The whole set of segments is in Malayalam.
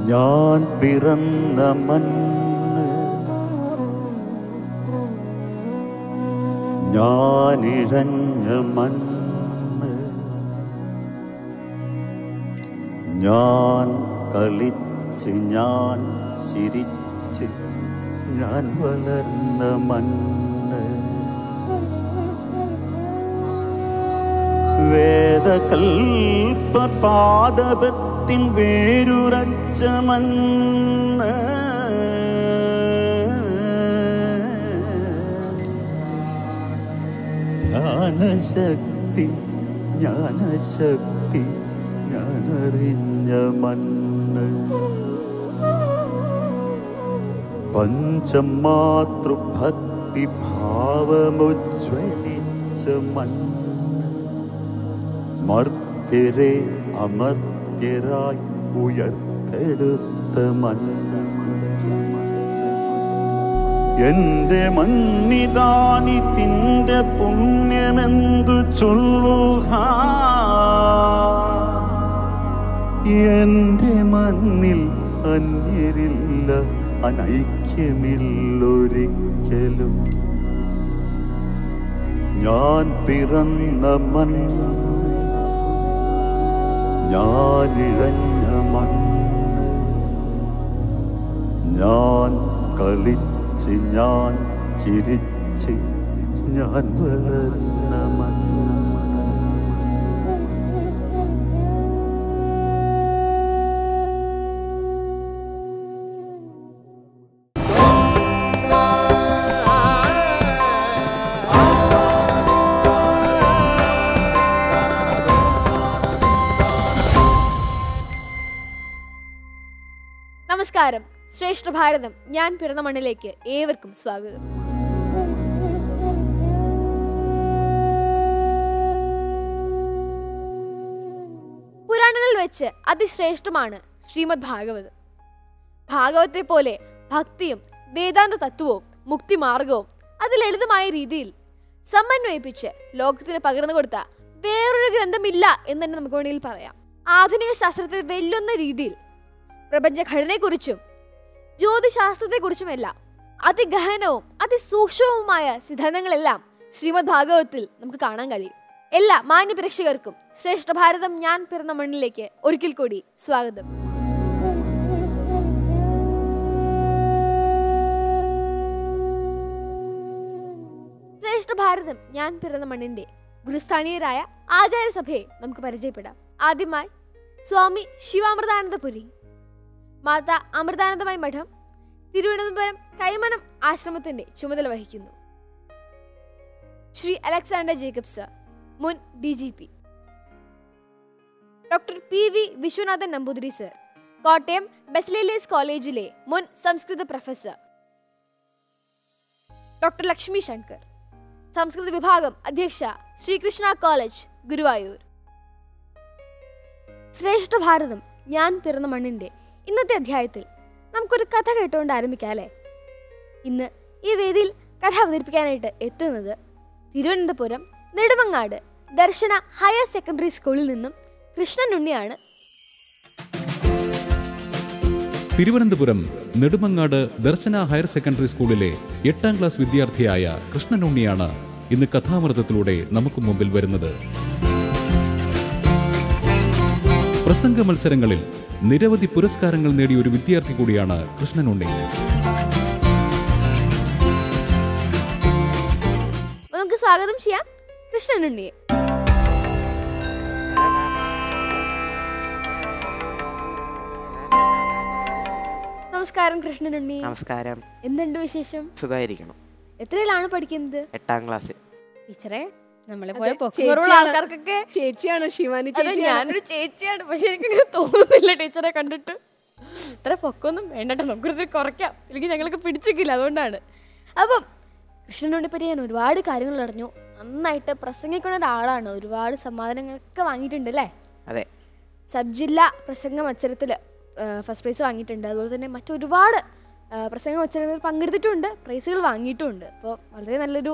ഞാൻ പിറന്ന മണ്ണ്, ഞാനിഴഞ്ഞ മണ്ണ്, ഞാൻ കളിച്ച് ഞാൻ ചിരിച്ച് ഞാൻ വളർന്ന മണ്ണ്, വേദകൽപപാദപത്തിൻ വേരുറച്ച മണ്ണ്, ധ്യാനശക്തി ജ്ഞാനശക്തി ഞാനറിഞ്ഞ മണ്ണ്, പഞ്ചമാതൃഭക്തി ഭാവമുജ്വലിച്ച മണ്ണ്, മർത്യരെ അമർത്യരായി ഉയർത്തെടുത്ത മണ്ണ്, എന്റെ മണ്ണിതാനിതിന്റെ പുണ്യമെന്തു ചൊല്ലുക, എന്റെ മണ്ണിൽ അന്യരില്ല അനൈക്യമില്ലൊരിക്കലും, ഞാൻ പിറന്ന മണ്ണ്, ഞാനിഴഞ്ഞ മണ്ണ്, ഞാൻ കളിച്ച് ഞാൻ ചിരിച്ച് ഞാൻ വളർന്ന മണ്ണ്. നമസ്കാരം. ശ്രേഷ്ഠ ഭാരതം ഞാൻ പിറന്ന മണ്ണിലേക്ക് ഏവർക്കും സ്വാഗതം. പുരാണങ്ങളിൽ വെച്ച് അതിശ്രേഷ്ഠമാണ് ശ്രീമദ് ഭാഗവതം. ഭാഗവത്തെ പോലെ ഭക്തിയും വേദാന്ത തത്വവും മുക്തിമാർഗവും അത് ലളിതമായ രീതിയിൽ സമന്വയിപ്പിച്ച് ലോകത്തിന് പകർന്നു കൊടുത്ത വേറൊരു ഗ്രന്ഥമില്ല എന്ന് തന്നെ നമുക്ക് വേണമെങ്കിൽ പറയാം. ആധുനിക ശാസ്ത്രത്തെ വെല്ലുന്ന രീതിയിൽ പ്രപഞ്ചഘടനയെക്കുറിച്ചും ജ്യോതിശാസ്ത്രത്തെക്കുറിച്ചുമെല്ലാം അതിഗഹനവും അതിസൂക്ഷ്മവുമായ സിദ്ധാന്തങ്ങളെല്ലാം ശ്രീമദ് ഭാഗവതത്തിൽ നമുക്ക് കാണാൻ കഴിയും. എല്ലാ മാന്യ പ്രേക്ഷകർക്കും ശ്രേഷ്ഠ ഭാരതം ഞാൻ പിറന്ന മണ്ണിലേക്ക് ഒരിക്കൽ കൂടി സ്വാഗതം. ശ്രേഷ്ഠ ഭാരതം ഞാൻ പിറന്ന മണ്ണിന്റെ ഗുരുസ്ഥാനീയരായ ആചാര്യസഭയെ നമുക്ക് പരിചയപ്പെടാം. ആദ്യമായി സ്വാമി ശിവാമൃതാനന്ദപുരി, മാതാ അമൃതാനന്ദമയി മഠം, തിരുവനന്തപുരം കൈമനം ആശ്രമത്തിന്റെ ചുമതല വഹിക്കുന്നു. ശ്രീ അലക്സാണ്ടർ ജേക്കബ് സർ, മുൻ DGP. Doctor PV Viswanathan Namboothiri sir, Kottayam Baselius കോളേജിലെ മുൻ സംസ്കൃത പ്രൊഫസർ. ഡോക്ടർ ലക്ഷ്മി ശങ്കർ, സംസ്കൃത വിഭാഗം അധ്യക്ഷ, ശ്രീകൃഷ്ണ കോളേജ്, ഗുരുവായൂർ. ശ്രേഷ്ഠ ഭാരതം ഞാൻ പിറന്ന മണ്ണിന്റെ ഇന്നത്തെ അധ്യായത്തിൽ നമുക്കൊരു കഥ കേട്ടുകൊണ്ട് ആരംഭിക്കാം അല്ലേ? ഇന്ന് ഈ വേദിയിൽ കഥ അവതരിപ്പിക്കാനായിട്ട് എത്തുന്നത് തിരുവനന്തപുരം നെടുമങ്ങാട് ദർശന ഹയർ സെക്കൻഡറി സ്കൂളിൽ നിന്നും കൃഷ്ണൻ ഉണ്ണിയാണ്. തിരുവനന്തപുരം നെടുമങ്ങാട് ദർശന ഹയർ സെക്കൻഡറി സ്കൂളിലെ 8ാം ക്ലാസ് വിദ്യാർത്ഥിയായ കൃഷ്ണൻ ഉണ്ണിയാണ് ഇന്ന് കഥാമൃതത്തിലൂടെ നമുക്ക് മുമ്പിൽ വരുന്നത്. പ്രസംഗ മത്സരങ്ങളിൽ നിരവധി പുരസ്കാരങ്ങൾ നേടിയ ഒരു വിദ്യാർത്ഥി കൂടിയാണ് കൃഷ്ണൻ ഉണ്ണി. നമുക്ക് സ്വാഗതം ചെയ്യാം കൃഷ്ണൻ ഉണ്ണിയെ. നമസ്കാരം കൃഷ്ണൻ ഉണ്ണി. നമസ്കാരം. എന്തുണ്ട് വിശേഷം? സുഖമായിരിക്കണം. എത്രയിലാണ് പഠിക്കുന്നത്? 8ാം ക്ലാസ്സിൽ. ടീച്ചറെ, നമ്മളെ പോലെ പൊക്കമുള്ള ആൾക്കാർക്കൊക്കെ ചേച്ചിയാണ് ശിവാനി. ഞാനൊരു ചേച്ചിയാണ്, പക്ഷെ എനിക്കങ്ങനെ തോന്നുന്നില്ല ടീച്ചറെ കണ്ടിട്ട്. ഇത്ര പൊക്കൊന്നും വേണ്ടട്ടോ, നമുക്കൊരുത്തിരി കുറയ്ക്കാം, അല്ലെങ്കിൽ ഞങ്ങൾക്ക് പിടിച്ചിട്ടില്ല, അതുകൊണ്ടാണ്. അപ്പം കൃഷ്ണനോടിനെ പറ്റി ഞാൻ ഒരുപാട് കാര്യങ്ങൾ അറിഞ്ഞു. നന്നായിട്ട് പ്രസംഗിക്കുന്ന ഒരാളാണ്, ഒരുപാട് സമ്മാനങ്ങളൊക്കെ വാങ്ങിയിട്ടുണ്ട് അല്ലേ? അതെ. സബ് ജില്ലാ പ്രസംഗ മത്സരത്തിൽ ഫസ്റ്റ് പ്രൈസ് വാങ്ങിയിട്ടുണ്ട്. അതുപോലെ തന്നെ മറ്റൊരുപാട് പ്രസംഗ മത്സരങ്ങളിൽ പങ്കെടുത്തിട്ടുണ്ട്, പ്രൈസുകൾ വാങ്ങിയിട്ടുമുണ്ട്. അപ്പോൾ വളരെ നല്ലൊരു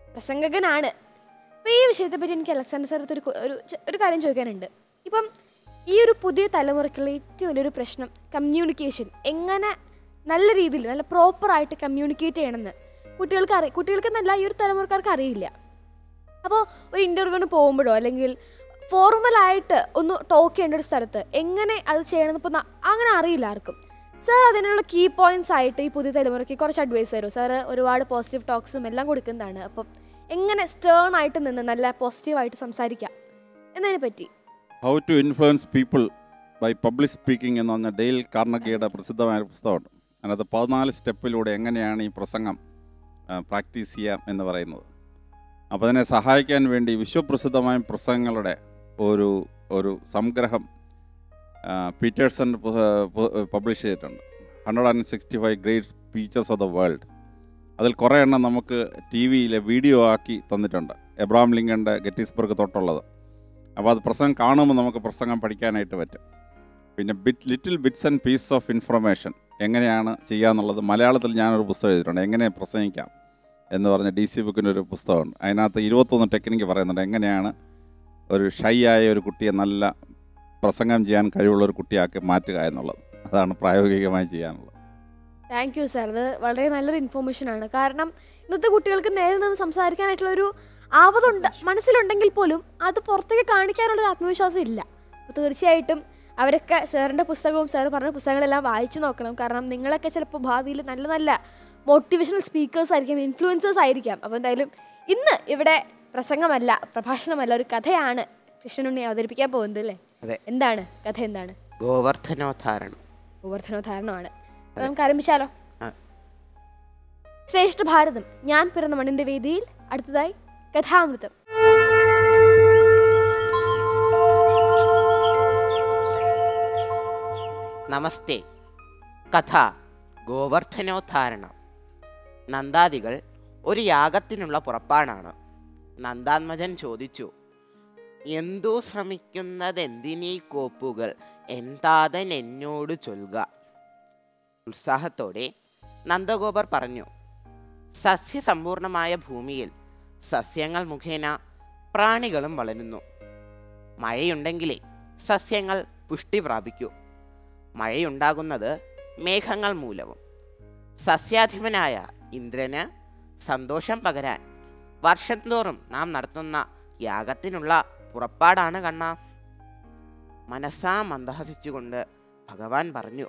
പ്രസംഗകനാണ്. അപ്പോൾ ഈ വിഷയത്തെപ്പറ്റി എനിക്ക് അലക്സാണ്ടർ സാറത്ത് ഒരു കാര്യം ചോദിക്കാനുണ്ട്. ഇപ്പം ഈ ഒരു പുതിയ തലമുറയ്ക്കുള്ള ഏറ്റവും വലിയൊരു പ്രശ്നം കമ്മ്യൂണിക്കേഷൻ. എങ്ങനെ നല്ല രീതിയിൽ നല്ല പ്രോപ്പറായിട്ട് കമ്മ്യൂണിക്കേറ്റ് ചെയ്യണമെന്ന് കുട്ടികൾക്കെന്നല്ല ഈ ഒരു തലമുറക്കാർക്ക് അറിയില്ല. അപ്പോൾ ഒരു ഇൻ്റർവ്യൂവിന് പോകുമ്പോഴോ അല്ലെങ്കിൽ ഫോർമലായിട്ട് ഒന്ന് ടോക്ക് ചെയ്യേണ്ട ഒരു സ്ഥലത്ത് എങ്ങനെ അത് ചെയ്യണമെന്ന് ഇപ്പോൾ അങ്ങനെ അറിയില്ല ആർക്കും. സാർ അതിനുള്ള കീ പോയിന്റ്സ് ആയിട്ട് ഈ പുതിയ തലമുറയ്ക്ക് കുറച്ച് അഡ്വൈസ് തരുമോ? സാറ് ഒരുപാട് പോസിറ്റീവ് ടോക്സും എല്ലാം കൊടുക്കുന്നതാണ്. അപ്പം എങ്ങനെ സ്റ്റേൺ ആയിട്ട് നിന്ന് നല്ല പോസിറ്റീവായിട്ട് സംസാരിക്കാം എന്നതിനെ പറ്റി. How to influence people by public speaking എന്ന് പറഞ്ഞ ഡെയിൽ കാർണഗിയുടെ പ്രസിദ്ധമായ പുസ്തകമുണ്ട്. അതിനകത്ത് 14 സ്റ്റെപ്പിലൂടെ എങ്ങനെയാണ് ഈ പ്രസംഗം പ്രാക്ടീസ് ചെയ്യാം എന്ന് പറയുന്നത്. അപ്പോൾ അതിനെ സഹായിക്കാൻ വേണ്ടി വിശ്വപ്രസിദ്ധമായ പ്രസംഗങ്ങളുടെ ഒരു സംഗ്രഹം പീറ്റേഴ്സൺ പബ്ലിഷ് ചെയ്തിട്ടുണ്ട്. 165 great speeches of the world. അതിൽ കുറേ എണ്ണം നമുക്ക് ടി വിയിലെ വീഡിയോ ആക്കി തന്നിട്ടുണ്ട്. എബ്രഹാം ലിങ്കൻ്റെ ഗെറ്റിസ്ബർഗ് തൊട്ടുള്ളത്. അപ്പോൾ അത് പ്രസംഗം കാണുമ്പോൾ നമുക്ക് പ്രസംഗം പഠിക്കാനായിട്ട് പറ്റും. പിന്നെ little bits and piece of information എങ്ങനെയാണ് ചെയ്യാന്നുള്ളത് മലയാളത്തിൽ ഞാനൊരു പുസ്തകം എഴുതിയിട്ടുണ്ട്. എങ്ങനെ പ്രസംഗിക്കാം എന്ന് പറഞ്ഞ DC ബുക്കിൻ്റെ ഒരു പുസ്തകമുണ്ട്. അതിനകത്ത് 21 ടെക്നിക്ക് പറയുന്നുണ്ട്. എങ്ങനെയാണ് ഒരു ഷൈ ആയ ഒരു കുട്ടിയെ നല്ല പ്രസംഗം ചെയ്യാൻ കഴിവുള്ള ഒരു കുട്ടിയാക്കി മാറ്റുക എന്നുള്ളത്. അതാണ് പ്രായോഗികമായി ചെയ്യാനുള്ളത്. Thank you sir. അത് വളരെ നല്ലൊരു ഇൻഫോർമേഷനാണ്. കാരണം ഇന്നത്തെ കുട്ടികൾക്ക് നേരിൽ നിന്ന് സംസാരിക്കാനായിട്ടുള്ളൊരു ആവതുണ്ട് മനസ്സിലുണ്ടെങ്കിൽ പോലും അത് പുറത്തേക്ക് കാണിക്കാനുള്ളൊരു ആത്മവിശ്വാസം ഇല്ല. അപ്പോൾ തീർച്ചയായിട്ടും അവരൊക്കെ സാറിൻ്റെ പുസ്തകവും സാർ പറഞ്ഞ പുസ്തകങ്ങളെല്ലാം വായിച്ചു നോക്കണം. കാരണം നിങ്ങളൊക്കെ ചിലപ്പോൾ ഭാവിയിൽ നല്ല നല്ല മോട്ടിവേഷണൽ സ്പീക്കേഴ്സ് ആയിരിക്കാം, ഇൻഫ്ലുവൻസേഴ്സ് ആയിരിക്കാം. അപ്പോൾ എന്തായാലും ഇന്ന് ഇവിടെ പ്രസംഗമല്ല, പ്രഭാഷണമല്ല, ഒരു കഥയാണ് കൃഷ്ണനുണ്ണി അവതരിപ്പിക്കാൻ പോകുന്നത് അല്ലേ? എന്താണ് കഥ? എന്താണ്? ഗോവർദ്ധനോദ്ധാരണമാണ്. നമുക്ക് ആരംഭിച്ചാലോ? ശ്രേഷ്ഠ ഭാരതം, ഞാൻ പിറന്ന മണ്ണിന്റെ വേദിയിൽ അടുത്തതായി കഥാമൃതം. നമസ്തേ. കഥ ഗോവർദ്ധനോദ്ധാരണം. നന്ദാദികൾ ഒരു യാഗത്തിനുള്ള പുറപ്പാടാണ്. നന്ദാത്മജൻ ചോദിച്ചു, എന്തു ശ്രമിക്കുന്നതെന്തിനീ കോപ്പുകൾ, എന്താതൻ എന്നോട് ചൊൽക. ഉത്സാഹത്തോടെ നന്ദഗോപർ പറഞ്ഞു, സസ്യസമ്പൂർണമായ ഭൂമിയിൽ സസ്യങ്ങൾ മുഖേന പ്രാണികളും വളരുന്നു. മഴയുണ്ടെങ്കിലേ സസ്യങ്ങൾ പുഷ്ടി പ്രാപിക്കൂ. മഴയുണ്ടാകുന്നത് മേഘങ്ങൾ മൂലവും. സസ്യാധിപനായ ഇന്ദ്രന് സന്തോഷം പകരാൻ വർഷം തോറും നാം നടത്തുന്ന യാഗത്തിനുള്ള പുറപ്പാടാണ് കണ്ണ. മനസ്സാ മന്ദഹസിച്ചുകൊണ്ട് ഭഗവാൻ പറഞ്ഞു,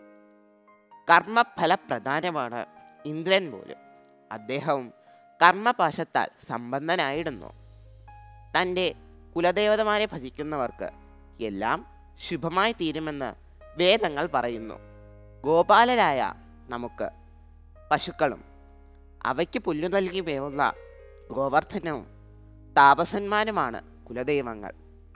കർമ്മഫലപ്രധാനമാണ് ഇന്ദ്രൻ പോലും. അദ്ദേഹവും കർമ്മപാശത്താൽ സമ്പന്നനായിടുന്നു. തൻ്റെ കുലദേവതമാരെ ഭജിക്കുന്നവർക്ക് എല്ലാം ശുഭമായി തീരുമെന്ന് വേദങ്ങൾ പറയുന്നു. ഗോപാലരായ നമുക്ക് പശുക്കളും അവയ്ക്ക് പുല്ലു നൽകി വേവുള്ള ഗോവർദ്ധനവും താപസന്മാരുമാണ് കുലദൈവങ്ങൾ.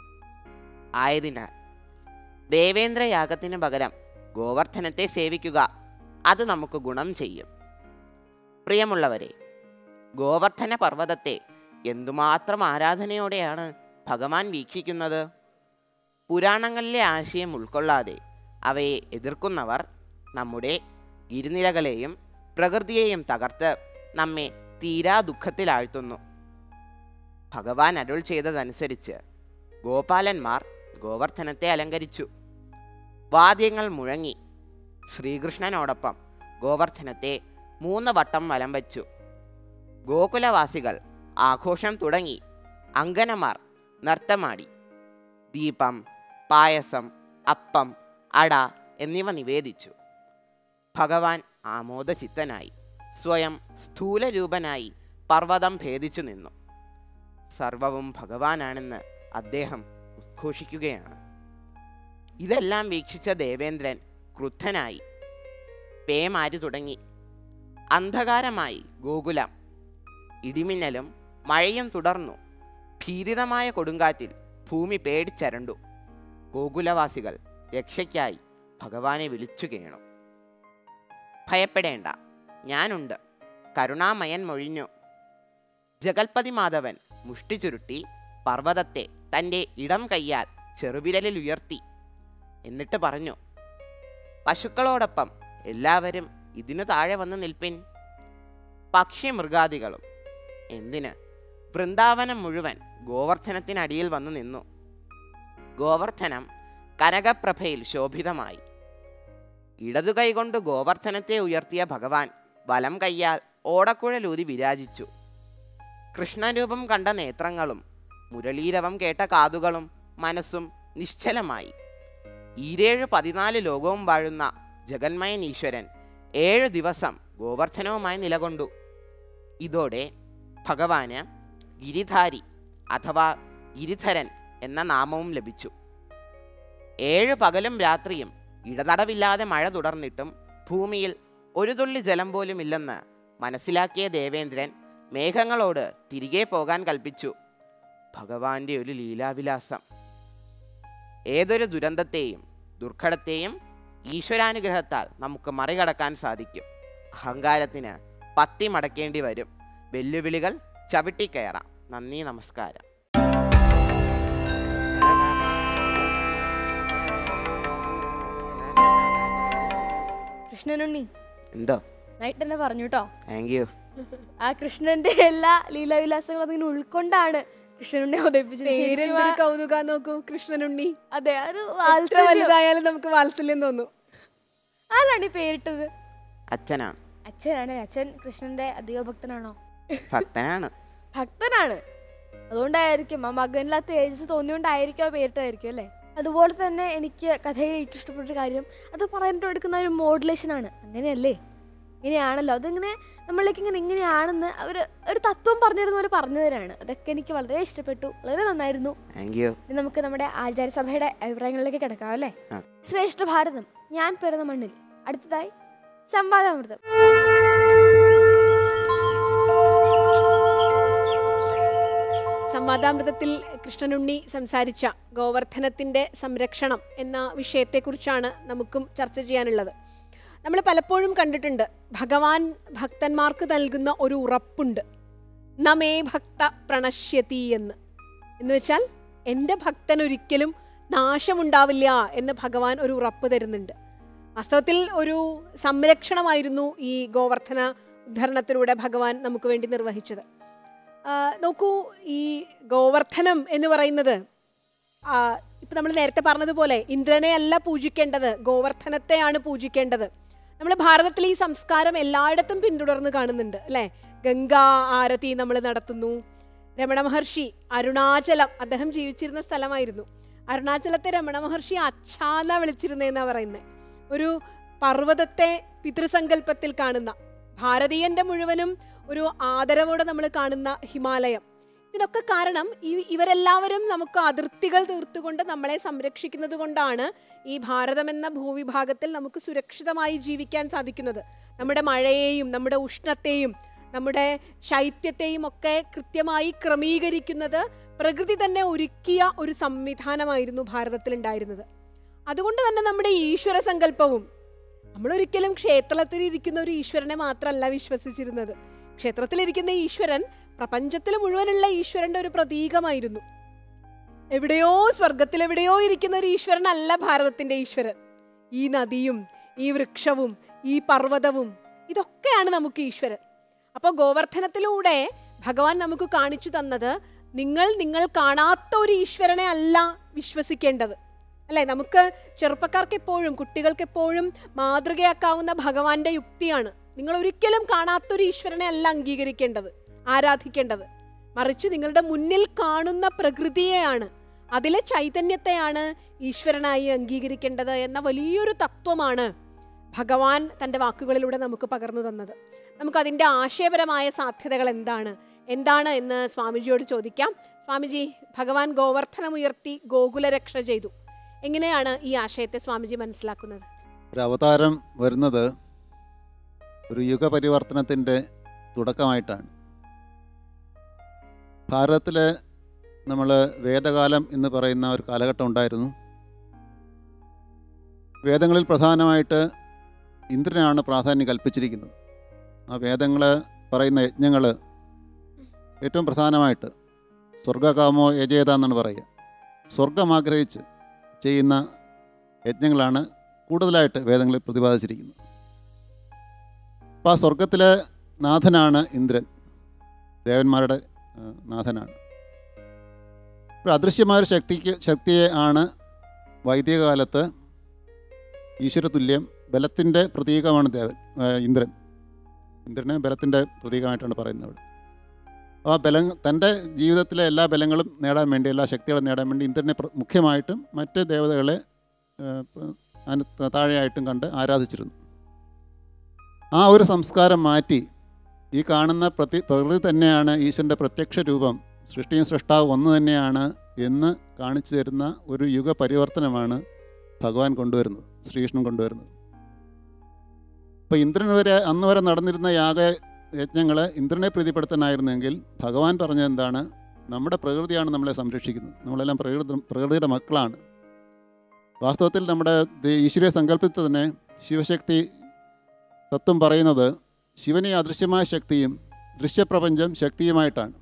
ആയതിനാൽ ദേവേന്ദ്രയാഗത്തിന് പകരം ഗോവർദ്ധനത്തെ സേവിക്കുക, അത് നമുക്ക് ഗുണം ചെയ്യും. പ്രിയമുള്ളവരെ, ഗോവർദ്ധന പർവ്വതത്തെ എന്തുമാത്രം ആരാധനയോടെയാണ് ഭഗവാൻ വീക്ഷിക്കുന്നത്. പുരാണങ്ങളിലെ ആശയം ഉൾക്കൊള്ളാതെ അവയെ എതിർക്കുന്നവർ നമ്മുടെ ഗിരിനിരകളെയും പ്രകൃതിയെയും തകർത്ത് നമ്മെ തീരാ ദുഃഖത്തിലാഴ്ത്തുന്നു. ഭഗവാൻ അരുൾ ചെയ്തതനുസരിച്ച് ഗോപാലന്മാർ ഗോവർദ്ധനത്തെ അലങ്കരിച്ചു. വാദ്യങ്ങൾ മുഴങ്ങി. ശ്രീകൃഷ്ണനോടൊപ്പം ഗോവർദ്ധനത്തെ 3 വട്ടം വലം വച്ചു. ഗോകുലവാസികൾ ആഘോഷം തുടങ്ങി. അങ്കനമാർ നർത്തമാടി. ദീപം, പായസം, അപ്പം, അട എന്നിവ നിവേദിച്ചു. ഭഗവാൻ ആമോദചിത്തനായി സ്വയം സ്ഥൂലരൂപനായി പർവ്വതം ഭേദിച്ചു നിന്നു. സർവവും ഭഗവാനാണെന്ന് അദ്ദേഹം ഉദ്ഘോഷിക്കുകയാണ്. ഇതെല്ലാം വീക്ഷിച്ച ദേവേന്ദ്രൻ ക്രുദ്ധനായി. പേമാരി തുടങ്ങി. അന്ധകാരമായി ഗോകുലം. ഇടിമിന്നലും മഴയും തുടർന്നു. ഭീതിതമായ കൊടുങ്കാറ്റിൽ ഭൂമി പേടിച്ചരണ്ടു. ഗോകുലവാസികൾ രക്ഷയ്ക്കായി ഭഗവാനെ വിളിച്ചു കേണു. ഭയപ്പെടേണ്ട, ഞാനുണ്ട്, കരുണാമയൻ മൊഴിഞ്ഞു. ജഗൽപതി മാധവൻ മുഷ്ടി ചുരുട്ടി പർവ്വതത്തെ തൻ്റെ ഇടം കൈയാൽ ചെറുവിരലിൽ ഉയർത്തി. എന്നിട്ട് പറഞ്ഞു, പശുക്കളോടൊപ്പം എല്ലാവരും ഇതിനു താഴെ വന്ന് നിൽപ്പിൻ. പക്ഷി മൃഗാദികളും എന്തിന്, വൃന്ദാവനം മുഴുവൻ ഗോവർദ്ധനത്തിനടിയിൽ വന്നു നിന്നു. ഗോവർദ്ധനം കനകപ്രഭയിൽ ശോഭിതമായി. ഇടതു കൈകൊണ്ട് ഗോവർദ്ധനത്തെ ഉയർത്തിയ ഭഗവാൻ വലം കയ്യാൽ ഓടക്കുഴലൂതി വിരാജിച്ചു. കൃഷ്ണരൂപം കണ്ട നേത്രങ്ങളും മുരളീരവം കേട്ട കാതുകളും മനസ്സും നിശ്ചലമായി. 14 ലോകവും വാഴുന്ന ജഗന്മയൻ ഈശ്വരൻ 7 ദിവസം ഗോവർദ്ധനവുമായി നിലകൊണ്ടു. ഇതോടെ ഭഗവാന് ഗിരിധാരി അഥവാ ഗിരിധരൻ എന്ന നാമവും ലഭിച്ചു. 7 പകലും രാത്രിയും ഇടതടവില്ലാതെ മഴ തുടർന്നിട്ടും ഭൂമിയിൽ ഒരു തുള്ളി ജലം പോലും ഇല്ലെന്ന് മനസ്സിലാക്കിയ ദേവേന്ദ്രൻ മേഘങ്ങളോട് തിരികെ പോകാൻ കൽപ്പിച്ചു. ഭഗവാന്റെ ഒരു ലീലാവിലാസം. ഏതൊരു ദുരന്തത്തെയും ദുർഘടത്തെയും ഈശ്വരാനുഗ്രഹത്താൽ നമുക്ക് മറികടക്കാൻ സാധിക്കും. അഹങ്കാരത്തിന് പത്തി മടക്കേണ്ടി വരും. വെല്ലുവിളികൾ ചവിട്ടിക്കയറാം. നന്ദി, നമസ്കാരം. കൃഷ്ണനുണ്ണി എന്തോ നന്നായിട്ട് തന്നെ പറഞ്ഞു കേട്ടോ. Thank you. ആ കൃഷ്ണന്റെ എല്ലാ ലീലാവിലാസങ്ങളും അതിങ്ങനെ ഉൾക്കൊണ്ടാണ് കൃഷ്ണനുണ്ണി അവതരിപ്പിച്ചത്. കൗതുക നോക്കൂ, കൃഷ്ണനുണ്ണി. അതെ, ഒരു വലുതായാലും നമുക്ക് വാത്സല്യം തോന്നും. ആരാണ് ഈ പേരിട്ടത്? അച്ഛനാണ്. അച്ഛനാണ്. അച്ഛൻ കൃഷ്ണന്റെ അധിക ഭക്തനാണോ? ഭക്തനാണ്. ഭക്തനാണ്. അതുകൊണ്ടായിരിക്കും ആ മകനില്ലാത്ത തേജസ് തോന്നിയോണ്ടായിരിക്കും ആ പേരിട്ടായിരിക്കും അല്ലേ. അതുപോലെ തന്നെ എനിക്ക് കഥയിൽ ഏറ്റവും ഇഷ്ടപ്പെട്ട കാര്യം അത് പറയാനായിട്ട് എടുക്കുന്ന ഒരു മോഡുലേഷനാണ്. അങ്ങനെയല്ലേ, ഇങ്ങനെയാണല്ലോ, അതിങ്ങനെ നമ്മളിലേക്ക് ഇങ്ങനെയാണെന്ന് അവർ ഒരു തത്വം പറഞ്ഞിരുന്ന പോലെ പറഞ്ഞു തരാണ്. അതൊക്കെ എനിക്ക് വളരെ ഇഷ്ടപ്പെട്ടു, വളരെ നന്നായിരുന്നു. ഇനി നമുക്ക് നമ്മുടെ ആചാര്യസഭയുടെ അഭിപ്രായങ്ങളിലേക്ക് കിടക്കാം അല്ലേ. ശ്രേഷ്ഠ ഭാരതം, ഞാൻ പിറന്ന മണ്ണിൽ. അടുത്തതായി സംവാദാമൃതം. സംവാദാമൃതത്തിൽ കൃഷ്ണനുണ്ണി സംസാരിച്ച ഗോവർദ്ധനത്തിൻ്റെ സംരക്ഷണം എന്ന വിഷയത്തെക്കുറിച്ചാണ് നമുക്കും ചർച്ച ചെയ്യാനുള്ളത്. നമ്മൾ പലപ്പോഴും കണ്ടിട്ടുണ്ട്, ഭഗവാൻ ഭക്തന്മാർക്ക് നൽകുന്ന ഒരു ഉറപ്പുണ്ട്, നമേ ഭക്ത പ്രണശ്യതി എന്ന് വെച്ചാൽ എൻ്റെ ഭക്തൻ ഒരിക്കലും നാശമുണ്ടാവില്ല എന്ന് ഭഗവാൻ ഒരു ഉറപ്പ് തരുന്നുണ്ട്. വാസ്തവത്തിൽ ഒരു സംരക്ഷണമായിരുന്നു ഈ ഗോവർദ്ധന ഉദ്ധരണത്തിലൂടെ ഭഗവാൻ നമുക്ക് വേണ്ടി നിർവഹിച്ചത്. നോക്കൂ, ഈ ഗോവർദ്ധനം എന്ന് പറയുന്നത് ഇപ്പം നമ്മൾ നേരത്തെ പറഞ്ഞതുപോലെ ഇന്ദ്രനെ അല്ല പൂജിക്കേണ്ടത്, ഗോവർദ്ധനത്തെയാണ് പൂജിക്കേണ്ടത്. നമ്മൾ ഭാരതത്തിൽ ഈ സംസ്കാരം എല്ലായിടത്തും പിന്തുടർന്ന് കാണുന്നുണ്ട് അല്ലേ. ഗംഗാ ആരതി നമ്മൾ നടത്തുന്നു. രമണ മഹർഷി അരുണാചലം, അദ്ദേഹം ജീവിച്ചിരുന്ന സ്ഥലമായിരുന്നു. അരുണാചലത്തെ രമണ മഹർഷി അച്ഛാല വിളിച്ചിരുന്നതെന്നാണ് പറയുന്നത്. ഒരു പർവ്വതത്തെ പിതൃസങ്കല്പത്തിൽ കാണുന്ന, ഭാരതീയന്റെ മുഴുവനും ഒരു ആദരവോടെ നമ്മൾ കാണുന്ന ഹിമാലയം. ഇതിനൊക്കെ കാരണം ഇവരെല്ലാവരും നമുക്ക് അതിർത്തികൾ തീർത്തുകൊണ്ട് നമ്മളെ സംരക്ഷിക്കുന്നത് കൊണ്ടാണ് ഈ ഭാരതം എന്ന ഭൂവിഭാഗത്തിൽ നമുക്ക് സുരക്ഷിതമായി ജീവിക്കാൻ സാധിക്കുന്നത്. നമ്മുടെ മഴയെയും നമ്മുടെ ഉഷ്ണത്തെയും നമ്മുടെ ശൈത്യത്തെയും ഒക്കെ കൃത്യമായി ക്രമീകരിക്കുന്നത് പ്രകൃതി തന്നെ ഒരുക്കിയ ഒരു സംവിധാനമായിരുന്നു ഭാരതത്തിൽ ഉണ്ടായിരുന്നത്. അതുകൊണ്ട് തന്നെ നമ്മുടെ ഈശ്വര സങ്കല്പവും, നമ്മളൊരിക്കലും ക്ഷേത്രത്തിലിരിക്കുന്ന ഒരു ഈശ്വരനെ മാത്രമല്ല വിശ്വസിച്ചിരുന്നത്. ക്ഷേത്രത്തിലിരിക്കുന്ന ഈശ്വരൻ പ്രപഞ്ചത്തിൽ മുഴുവനുള്ള ഈശ്വരന്റെ ഒരു പ്രതീകമായിരുന്നു. എവിടെയോ സ്വർഗത്തിലെവിടെയോ ഇരിക്കുന്ന ഒരു ഈശ്വരനല്ല ഭാരതത്തിന്റെ ഈശ്വരൻ. ഈ നദിയും ഈ വൃക്ഷവും ഈ പർവ്വതവും ഇതൊക്കെയാണ് നമുക്ക് ഈശ്വരൻ. അപ്പോൾ ഗോവർദ്ധനത്തിലൂടെ ഭഗവാൻ നമുക്ക് കാണിച്ചു തന്നത്, നിങ്ങൾ കാണാത്ത ഒരു ഈശ്വരനെ അല്ല വിശ്വസിക്കേണ്ടത് അല്ലേ. നമുക്ക് ചെറുപ്പക്കാർക്ക് എപ്പോഴും, കുട്ടികൾക്ക് എപ്പോഴും മാതൃകയാക്കാവുന്ന ഭഗവാന്റെ യുക്തിയാണ്, നിങ്ങൾ ഒരിക്കലും കാണാത്തൊരു ഈശ്വരനെ അല്ല അംഗീകരിക്കേണ്ടത്, ആരാധിക്കേണ്ടത്. മറിച്ച് നിങ്ങളുടെ മുന്നിൽ കാണുന്ന പ്രകൃതിയെയാണ്, അതിലെ ചൈതന്യത്തെയാണ് ഈശ്വരനായി അംഗീകരിക്കേണ്ടത് എന്ന വലിയൊരു തത്വമാണ് ഭഗവാൻ തൻ്റെ വാക്കുകളിലൂടെ നമുക്ക് പകർന്നു തന്നത്. നമുക്കതിൻ്റെ ആശയപരമായ സാധ്യതകൾ എന്താണ് എന്ന് സ്വാമിജിയോട് ചോദിക്കാം. സ്വാമിജി, ഭഗവാൻ ഗോവർദ്ധനമുയർത്തി ഗോകുലരക്ഷ ചെയ്തു. എങ്ങനെയാണ് ഈ ആശയത്തെ സ്വാമിജി മനസ്സിലാക്കുന്നത്? ഒരു അവതാരം വരുന്നത് ഒരു യുഗപരിവർത്തനത്തിൻ്റെ തുടക്കമായിട്ടാണ്. ഭാരതത്തിൽ നമ്മൾ വേദകാലം എന്ന് പറയുന്ന ഒരു കാലഘട്ടം ഉണ്ടായിരുന്നു. വേദങ്ങളിൽ പ്രധാനമായിട്ട് ഇന്ദ്രനാണ് പ്രാധാന്യം കൽപ്പിച്ചിരിക്കുന്നത്. ആ വേദങ്ങൾ പറയുന്ന യജ്ഞങ്ങൾ ഏറ്റവും പ്രധാനമായിട്ട് സ്വർഗകാമോ യജേത എന്നാണ് പറയുക. സ്വർഗം ആഗ്രഹിച്ച് ചെയ്യുന്ന യജ്ഞങ്ങളാണ് കൂടുതലായിട്ട് വേദങ്ങളിൽ പ്രതിപാദിച്ചിരിക്കുന്നത്. അപ്പോൾ ആ സ്വർഗത്തിലെ നാഥനാണ് ഇന്ദ്രൻ, ദേവന്മാരുടെ നാഥനാണ്. ഒരു അദൃശ്യമായ ശക്തിയെ ആണ് വൈദികകാലത്ത് ഈശ്വരതുല്യം ബലത്തിൻ്റെ പ്രതീകമാണ് ഇന്ദ്രൻ. ഇന്ദ്രനെ ബലത്തിൻ്റെ പ്രതീകമായിട്ടാണ് പറയുന്നത് അവിടെ. ആ ബലം തൻ്റെ ജീവിതത്തിലെ എല്ലാ ബലങ്ങളും നേടാൻ വേണ്ടി, എല്ലാ ശക്തികളും നേടാൻ വേണ്ടി ഇന്ദ്രനെ മുഖ്യമായിട്ടും മറ്റ് ദേവതകളെ താഴെയായിട്ടും കണ്ട് ആരാധിച്ചിരുന്നു. ആ ഒരു സംസ്കാരം മാറ്റി ഈ കാണുന്ന പ്രകൃതി തന്നെയാണ് ഈശ്വരൻ്റെ പ്രത്യക്ഷ രൂപം, സൃഷ്ടിയും സൃഷ്ടാവും ഒന്ന് തന്നെയാണ് എന്ന് കാണിച്ചു തരുന്ന ഒരു യുഗ പരിവർത്തനമാണ് ഭഗവാൻ കൊണ്ടുവരുന്നത്, ശ്രീകൃഷ്ണൻ കൊണ്ടുവരുന്നത്. ഇപ്പോൾ ഇന്ദ്രൻ വരെ അന്ന് വരെ നടന്നിരുന്ന യജ്ഞങ്ങൾ ഇന്ദ്രനെ പ്രീതിപ്പെടുത്താനായിരുന്നെങ്കിൽ ഭഗവാൻ പറഞ്ഞത് എന്താണ്? നമ്മുടെ പ്രകൃതിയാണ് നമ്മളെ സംരക്ഷിക്കുന്നത്, നമ്മളെല്ലാം പ്രകൃതിയുടെ മക്കളാണ്. വാസ്തവത്തിൽ നമ്മുടെ ഈശ്വരീയ സങ്കല്പത്തിൽ തന്നെ ശിവശക്തി തത്വം പറയുന്നത് ശിവനെ അദൃശ്യമായ ശക്തിയും ദൃശ്യപ്രപഞ്ചം ശക്തിയുമായിട്ടാണ്.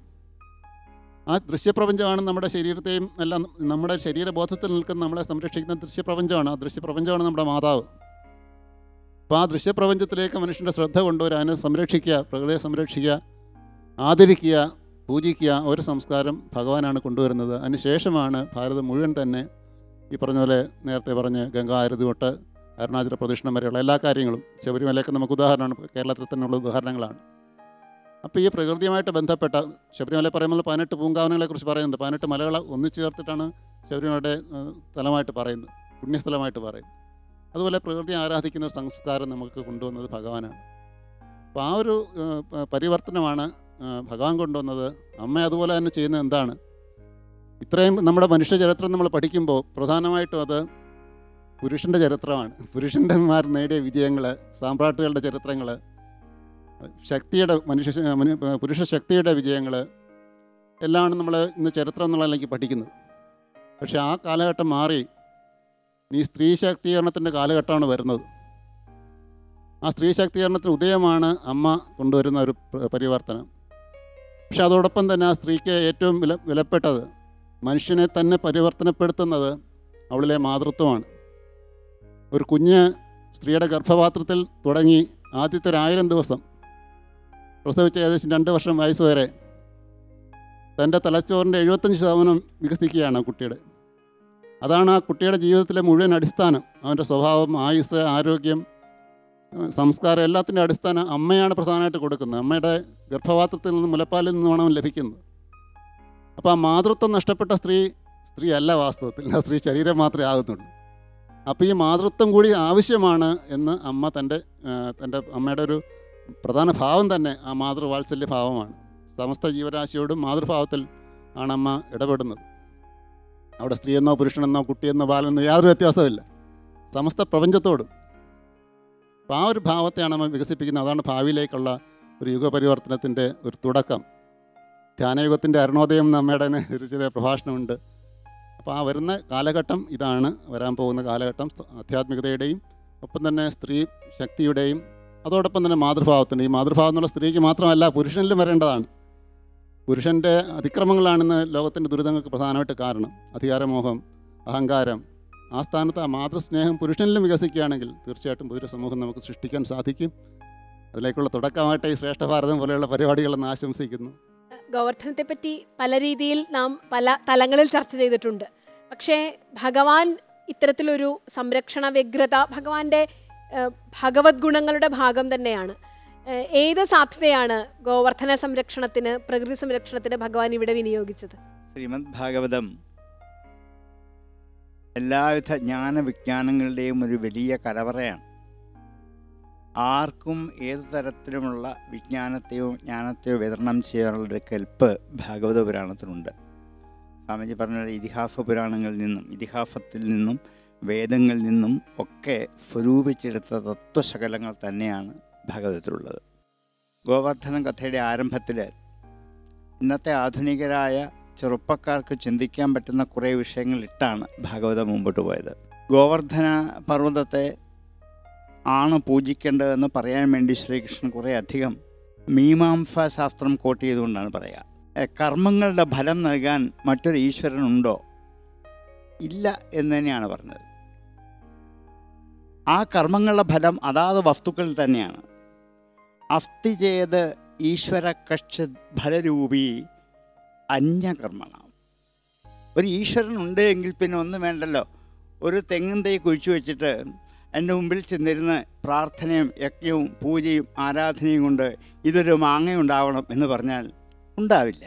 ആ ദൃശ്യപ്രപഞ്ചമാണ് നമ്മുടെ ശരീരത്തെയും എല്ലാം, നമ്മുടെ ശരീരബോധത്തിൽ നിൽക്കുന്ന നമ്മളെ സംരക്ഷിക്കുന്ന ദൃശ്യപ്രപഞ്ചമാണ്. ആ ദൃശ്യപ്രപഞ്ചമാണ് നമ്മുടെ മാതാവ്. അപ്പോൾ ആ ദൃശ്യപ്രപഞ്ചത്തിലേക്ക് മനുഷ്യൻ്റെ ശ്രദ്ധ കൊണ്ടുവരാൻ, സംരക്ഷിക്കുക, പ്രകൃതിയെ സംരക്ഷിക്കുക, ആദരിക്കുക, പൂജിക്കുക ഒരു സംസ്കാരം ഭഗവാനാണ് കൊണ്ടുവരുന്നത്. അതിനുശേഷമാണ് ഭാരതം മുഴുവൻ തന്നെ ഈ പറഞ്ഞ പോലെ നേരത്തെ പറഞ്ഞ് ഗംഗാരതി തൊട്ട് അരുണാചല പ്രദക്ഷിണം വരെയുള്ള എല്ലാ കാര്യങ്ങളും, ശബരിമലയൊക്കെ നമുക്ക് ഉദാഹരണമാണ്, കേരളത്തിൽ തന്നെയുള്ള ഉദാഹരണങ്ങളാണ്. അപ്പോൾ ഈ പ്രകൃതിയുമായിട്ട് ബന്ധപ്പെട്ട ശബരിമല പറയുമ്പോൾ 18 പൂങ്കാവനങ്ങളെക്കുറിച്ച് പറയുന്നുണ്ട്. 18 മലകളെ ഒന്നിച്ചു ചേർത്തിട്ടാണ് ശബരിമലയുടെ സ്ഥലമായിട്ട് പറയുന്നത്, പുണ്യസ്ഥലമായിട്ട് പറയുന്നത്. അതുപോലെ പ്രകൃതി ആരാധിക്കുന്ന ഒരു സംസ്കാരം നമുക്ക് കൊണ്ടുവന്നത് ഭഗവാനാണ്. അപ്പോൾ ആ ഒരു പരിവർത്തനമാണ് ഭഗവാൻ കൊണ്ടുവന്നത്. അമ്മ അതുപോലെ തന്നെ ചെയ്യുന്നത് എന്താണ്? ഇത്രയും നമ്മുടെ മനുഷ്യ ചരിത്രം നമ്മൾ പഠിക്കുമ്പോൾ പ്രധാനമായിട്ടും അത് പുരുഷൻ്റെ ചരിത്രമാണ്. പുരുഷന്മാർ നേടിയ വിജയങ്ങൾ, സാമ്രാട്ടുകളുടെ ചരിത്രങ്ങൾ, ശക്തിയുടെ പുരുഷ ശക്തിയുടെ വിജയങ്ങൾ എല്ലാമാണ് നമ്മൾ ഇന്ന് ചരിത്രം എന്നുള്ളതിലേക്ക് പഠിക്കുന്നത്. പക്ഷേ ആ കാലഘട്ടം മാറി ഈ സ്ത്രീ ശാക്തീകരണത്തിൻ്റെ കാലഘട്ടമാണ് വരുന്നത്. ആ സ്ത്രീ ശാക്തീകരണത്തിന് ഉദയമാണ് അമ്മ കൊണ്ടുവരുന്ന ഒരു പരിവർത്തനം. പക്ഷെ അതോടൊപ്പം തന്നെ ആ സ്ത്രീക്ക് ഏറ്റവും വിലപ്പെട്ടത്, മനുഷ്യനെ തന്നെ പരിവർത്തനപ്പെടുത്തുന്നത് അവളിലെ മാതൃത്വമാണ്. ഒരു കുഞ്ഞ് സ്ത്രീയുടെ ഗർഭപാത്രത്തിൽ തുടങ്ങി ആദ്യത്തെ 1000 ദിവസം പ്രസവിച്ച ഏകദേശം 2 വർഷം വയസ്സ് വരെ തൻ്റെ തലച്ചോറിൻ്റെ 75% വികസിക്കുകയാണ് കുട്ടിയുടെ. അതാണ് ആ കുട്ടിയുടെ ജീവിതത്തിലെ മുഴുവൻ അടിസ്ഥാനം. അവൻ്റെ സ്വഭാവം, ആയുസ്, ആരോഗ്യം, സംസ്കാരം എല്ലാത്തിൻ്റെ അടിസ്ഥാനം അമ്മയാണ് പ്രധാനമായിട്ട് കൊടുക്കുന്നത്. അമ്മയുടെ ഗർഭപാത്രത്തിൽ നിന്ന്, മുലപ്പാലിൽ നിന്നുമാണ് അവൻ ലഭിക്കുന്നത്. അപ്പോൾ ആ മാതൃത്വം നഷ്ടപ്പെട്ട സ്ത്രീ അല്ല വാസ്തവത്തിൽ, ആ സ്ത്രീ ശരീരം മാത്രമേ ആകുന്നുള്ളൂ. അപ്പോൾ ഈ മാതൃത്വം കൂടി ആവശ്യമാണ് എന്ന് അമ്മ തൻ്റെ അമ്മയുടെ ഒരു പ്രധാന ഭാവം തന്നെ ആ മാതൃവാത്സല്യ ഭാവമാണ്. സമസ്ത ജീവരാശിയോടും മാതൃഭാവത്തിൽ ആണ് അമ്മ ഇടപെടുന്നത്. അവിടെ സ്ത്രീയെന്നോ പുരുഷനെന്നോ കുട്ടിയെന്നോ ബാലെന്നോ യാതൊരു വ്യത്യാസമില്ല, സമസ്ത പ്രപഞ്ചത്തോടും. അപ്പോൾ ആ ഒരു ഭാവത്തെയാണ് അമ്മ വികസിപ്പിക്കുന്നത്. അതാണ് ഭാവിയിലേക്കുള്ള ഒരു യുഗപരിവർത്തനത്തിൻ്റെ ഒരു തുടക്കം. ധ്യാനയുഗത്തിൻ്റെ അരുണോദയം നമ്മയുടെ ഒരു ചെറിയ പ്രഭാഷണമുണ്ട്. അപ്പോൾ ആ വരുന്ന കാലഘട്ടം ഇതാണ്, വരാൻ പോകുന്ന കാലഘട്ടം ആധ്യാത്മികതയുടെയും ഒപ്പം തന്നെ സ്ത്രീ ശക്തിയുടെയും അതോടൊപ്പം തന്നെ മാതൃഭാവത്തിൻ്റെ. ഈ മാതൃഭാവം എന്നുള്ള സ്ത്രീക്ക് മാത്രമല്ല പുരുഷനിലും വരേണ്ടതാണ്. പുരുഷൻ്റെ അതിക്രമങ്ങളാണെന്ന് ലോകത്തിൻ്റെ ദുരിതങ്ങൾക്ക് പ്രധാനമായിട്ട് കാരണം. അധികാരമോഹം, അഹങ്കാരം. ആ സ്ഥാനത്ത് ആ മാതൃസ്നേഹം പുരുഷനിലും വികസിക്കുകയാണെങ്കിൽ തീർച്ചയായിട്ടും പുതിയ സമൂഹം നമുക്ക് സൃഷ്ടിക്കാൻ സാധിക്കും. അതിലേക്കുള്ള തുടക്കമായിട്ട് ഈ ശ്രേഷ്ഠ ഭാരതം പോലെയുള്ള പരിപാടികളെന്ന് ആശംസിക്കുന്നു. ഗോവർദ്ധനത്തെ പറ്റി പല രീതിയിൽ നാം പല തലങ്ങളിൽ ചർച്ച ചെയ്തിട്ടുണ്ട്. പക്ഷേ ഭഗവാൻ ഇത്തരത്തിലൊരു സംരക്ഷണ വ്യഗ്രത ഭഗവാന്റെ ഭഗവത് ഗുണങ്ങളുടെ ഭാഗം തന്നെയാണ്. ഏത് സാധ്യതയാണ് ഗോവർദ്ധന സംരക്ഷണത്തിന്, പ്രകൃതി സംരക്ഷണത്തിന് ഭഗവാൻ ഇവിടെ വിനിയോഗിച്ചത്? ശ്രീമദ് ഭാഗവതം എല്ലാവിധ ജ്ഞാനവിജ്ഞാനങ്ങളുടെയും ഒരു വലിയ കലവറയാണ്. ആർക്കും ഏതു തരത്തിലുമുള്ള വിജ്ഞാനത്തെയോ ജ്ഞാനത്തെയോ വിതരണം ചെയ്യാനുള്ളൊരു കെൽപ്പ് ഭാഗവത പുരാണത്തിനുണ്ട്. സ്വാമിജി പറഞ്ഞ ഇതിഹാസ പുരാണങ്ങളിൽ നിന്നും, ഇതിഹാസത്തിൽ നിന്നും, വേദങ്ങളിൽ നിന്നും ഒക്കെ സ്വരൂപിച്ചെടുത്ത തത്വശകലങ്ങൾ തന്നെയാണ് ഭാഗവതത്തിലുള്ളത്. ഗോവർദ്ധന കഥയുടെ ആരംഭത്തിൽ ഇന്നത്തെ ആധുനികരായ ചെറുപ്പക്കാർക്ക് ചിന്തിക്കാൻ പറ്റുന്ന കുറേ വിഷയങ്ങളിട്ടാണ് ഭാഗവതം മുമ്പോട്ട് പോയത്. ഗോവർദ്ധന പർവ്വതത്തെ ആണ് പൂജിക്കേണ്ടതെന്ന് പറയാൻ വേണ്ടി ശ്രീകൃഷ്ണൻ കുറേ അധികം മീമാംസാ ശാസ്ത്രം കോട്ട് ചെയ്തുകൊണ്ടാണ് പറയുക. കർമ്മങ്ങളുടെ ഫലം നൽകാൻ മറ്റൊരു ഈശ്വരനുണ്ടോ? ഇല്ല എന്ന് തന്നെയാണ് പറഞ്ഞത്. ആ കർമ്മങ്ങളുടെ ഫലം അതാത് വസ്തുക്കളിൽ തന്നെയാണ്. അസ്ഥി ചെയ്ത് ഈശ്വര കക്ഷ ഫലരൂപി അന്യകർമ്മണം. ഒരു ഈശ്വരനുണ്ട് എങ്കിൽ പിന്നെ ഒന്നും വേണ്ടല്ലോ, ഒരു തെങ്ങിൻ തൈ കുഴിച്ചു വെച്ചിട്ട് എൻ്റെ മുമ്പിൽ ചെന്നിരുന്ന് പ്രാർത്ഥനയും യജ്ഞവും പൂജയും ആരാധനയും കൊണ്ട് ഇതൊരു മാങ്ങ ഉണ്ടാവണം എന്ന് പറഞ്ഞാൽ ഉണ്ടാവില്ല.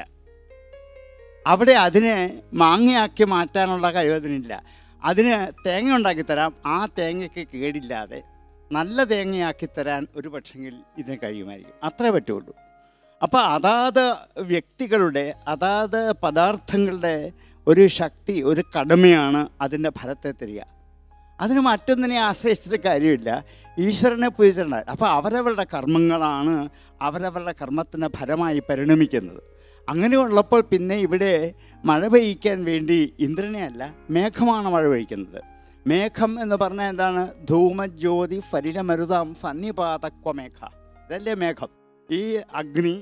അവിടെ അതിനെ മാങ്ങയാക്കി മാറ്റാനുള്ള കഴിവ് അതിനില്ല. അതിന് തേങ്ങ ഉണ്ടാക്കിത്തരാം, ആ തേങ്ങയ്ക്ക് കേടില്ലാതെ നല്ല തേങ്ങയാക്കി തരാൻ ഒരു പക്ഷെങ്കിൽ ഇതിന് കഴിയുമായിരിക്കും. അത്രേ പറ്റുള്ളൂ. അപ്പോൾ അതാത് വ്യക്തികളുടെ അതാത് പദാർത്ഥങ്ങളുടെ ഒരു ശക്തി, ഒരു കടമയാണ് അതിൻ്റെ ഫലത്തെ തരിക. അതിന് മറ്റൊന്നിനെ ആശ്രയിച്ചിട്ട് കാര്യമില്ല. ഈശ്വരനെ പൂജിച്ചിട്ടുണ്ടായി. അപ്പോൾ അവരവരുടെ കർമ്മങ്ങളാണ് അവരവരുടെ കർമ്മത്തിൻ്റെ ഫലമായി പരിണമിക്കുന്നത്. അങ്ങനെയുള്ളപ്പോൾ പിന്നെ ഇവിടെ മഴ പെയ്യിക്കാൻ വേണ്ടി ഇന്ദ്രനെ അല്ല, മേഘമാണ് മഴ പെയ്ക്കുന്നത്. മേഘം എന്ന് പറഞ്ഞാൽ എന്താണ്? ധൂമജ്യോതി ഫലിലമരുതാം സന്നിപാതക്വമേഘ, ഇതല്ലേ മേഘം. ഈ അഗ്നി,